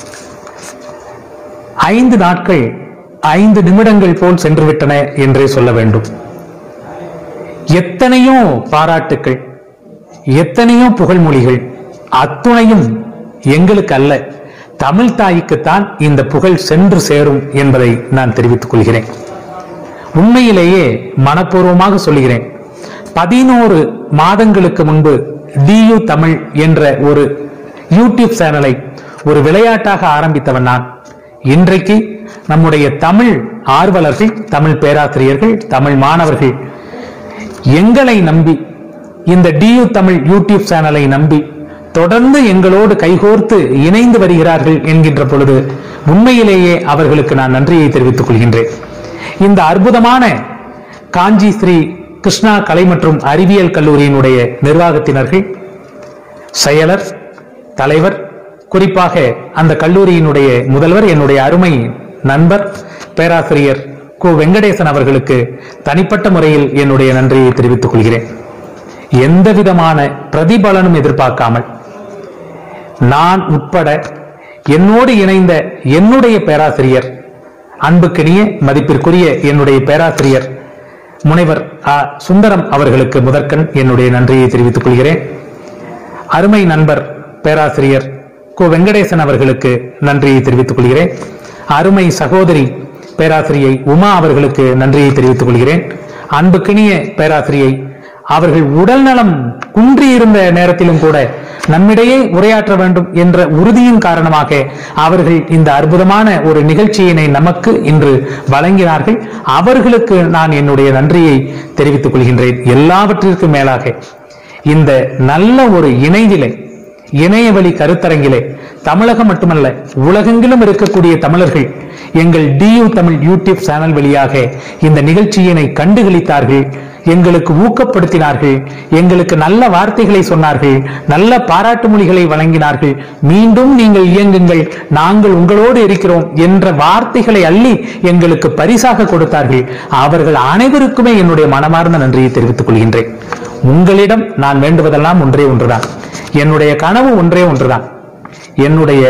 5 நாட்கள் 5 நிமிடங்கள் போல் சென்றுவிட்டன என்றே சொல்ல வேண்டும். எத்தனையோ பாராட்டுக்கள், எத்தனையோ புகழ்மொழிகள், அத்துணையும் எங்களுக்கு அல்ல, தமிழ் தாய்க்குத்தான் இந்த புகழ் சென்று சேரும் என்பதை நான் தெரிவித்துக் கொள்கிறேன். உண்மையிலேயே மனப்பூர்வமாக சொல்கிறேன். 11 மாதங்களுக்கு முன்பு DU தமிழ் என்ற ஒரு யூடியூப் சேனலை ஒரு விளையாட்டாக ஆரம்பித்தவன் நான். இன்றைக்கு நம்முடைய தமிழ் ஆர்வலர்கள், தமிழ் பேராசிரியர்கள், தமிழ் மாணவர்கள் எங்களை நம்பி, இந்த DU தமிழ் யூடியூப் சேனலை நம்பி தொடர்ந்து எங்களோடு கைகோர்த்து இணைந்து வருகிறார்கள் என்கின்ற பொழுது உண்மையிலேயே அவர்களுக்கு நான் நன்றியை தெரிவித்துக் கொள்கின்றேன். இந்த அற்புதமான காஞ்சி ஸ்ரீ கிருஷ்ணா கலை மற்றும் அறிவியல் கல்லூரியினுடைய நிர்வாகத்தினர்கள், செயலர், தலைவர், குறிப்பாக அந்த கல்லூரியினுடைய முதல்வர், என்னுடைய அருமை நண்பர் பேராசிரியர் கு வெங்கடேசன் அவர்களுக்கு தனிப்பட்ட முறையில் என்னுடைய நன்றியை தெரிவித்துக் கொள்கிறேன். எந்த விதமான பிரதிபலனும் எதிர்பார்க்காமல் நான் உட்பட என்னோடு இணைந்த என்னுடைய பேராசிரியர், அன்புக்கினிய மதிப்பிற்குரிய என்னுடைய பேராசிரியர் முனைவர் சுந்தரம் அவர்களுக்கு முதற்கண் என்னுடைய நன்றியை தெரிவித்துக் கொள்கிறேன். அருமை நண்பர் பேராசிரியர் கு வெங்கடேசன் அவர்களுக்கு நன்றியை தெரிவித்துக் கொள்கிறேன். அருமை சகோதரி பேராசிரியை உமா அவர்களுக்கு நன்றியை தெரிவித்துக் கொள்கிறேன். அன்புக்கினிய பேராசிரியை அவர்கள் உடல் நலம் குன்றியிருந்த நேரத்திலும் கூட நம்மிடையே உரையாற்ற வேண்டும் என்ற உறுதியின் காரணமாக அவர்கள் இந்த அற்புதமான ஒரு நிகழ்ச்சியினை நமக்கு இன்று வழங்கினார்கள். அவர்களுக்கு நான் என்னுடைய நன்றியை தெரிவித்துக் கொள்கின்றேன். எல்லாவற்றிற்கும் மேலாக இந்த நல்ல ஒரு இணையவழி கருத்தரங்கிலே தமிழகம் மட்டுமல்ல உலகெங்கிலும் இருக்கக்கூடிய தமிழர்கள் எங்கள் DU தமிழ் யூடியூப் சேனல் வழியாக இந்த நிகழ்ச்சியினை கண்டுகளித்தார்கள், எங்களுக்கு ஊக்கப்படுத்தினார்கள், எங்களுக்கு நல்ல வார்த்தைகளை சொன்னார்கள், நல்ல பாராட்டு மொழிகளை வழங்கினார்கள். மீண்டும் நீங்கள் இயங்குங்கள், நாங்கள் உங்களோடு இருக்கிறோம் என்ற வார்த்தைகளை அள்ளி எங்களுக்கு பரிசாக கொடுத்தார்கள். அவர்கள் அனைவருக்குமே என்னுடைய மனமார்ந்த நன்றியை தெரிவித்துக் கொள்கின்றேன். உங்களிடம் நான் வேண்டுவதெல்லாம் ஒன்றே ஒன்றுதான், என்னுடைய கனவு ஒன்றே ஒன்றுதான். என்னுடைய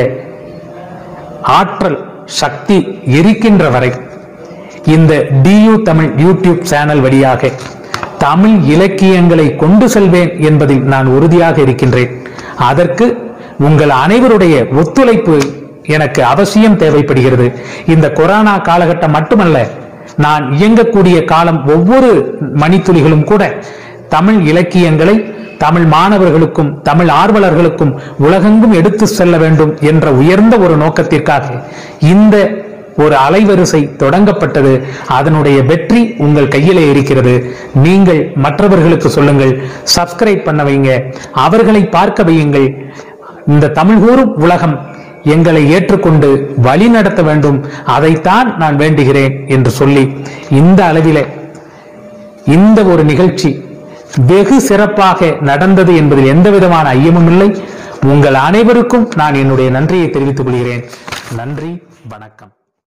ஆற்றல் சக்தி இருக்கின்ற வரை இந்த DU தமிழ் யூடியூப் சேனல் வழியாக தமிழ் இலக்கியங்களை கொண்டு செல்வேன் என்பதில் நான் உறுதியாக இருக்கின்றேன். அதற்கு உங்கள் அனைவருடைய ஒத்துழைப்பு எனக்கு அவசியம் தேவைப்படுகிறது. இந்த கொரோனா காலகட்டம் மட்டுமல்ல, நான் இயங்கக்கூடிய காலம் ஒவ்வொரு மணித்துளிகளும் கூட தமிழ் இலக்கியங்களை தமிழ் மாணவர்களுக்கும் தமிழ் ஆர்வலர்களுக்கும் உலகெங்கும் எடுத்து செல்ல வேண்டும் என்ற உயர்ந்த ஒரு நோக்கத்திற்காக இந்த ஒரு அலைவரிசை தொடங்கப்பட்டது. அதனுடைய வெற்றி உங்கள் கையிலே இருக்கிறது. நீங்கள் மற்றவர்களுக்கு சொல்லுங்கள், சப்ஸ்கிரைப் பண்ண வைங்க, அவர்களை பார்க்க வையுங்கள். இந்த தமிழ் கூறும் உலகம் எங்களை ஏற்றுக்கொண்டு வழி நடத்த வேண்டும், அதைத்தான் நான் வேண்டுகிறேன் என்று சொல்லி இந்த அளவிலே இந்த ஒரு நிகழ்ச்சி வெகு சிறப்பாக நடந்தது என்பதில் எந்த விதமான ஐயமும் இல்லை. உங்கள் அனைவருக்கும் நான் என்னுடைய நன்றியை தெரிவித்துக் கொள்கிறேன். நன்றி, வணக்கம்.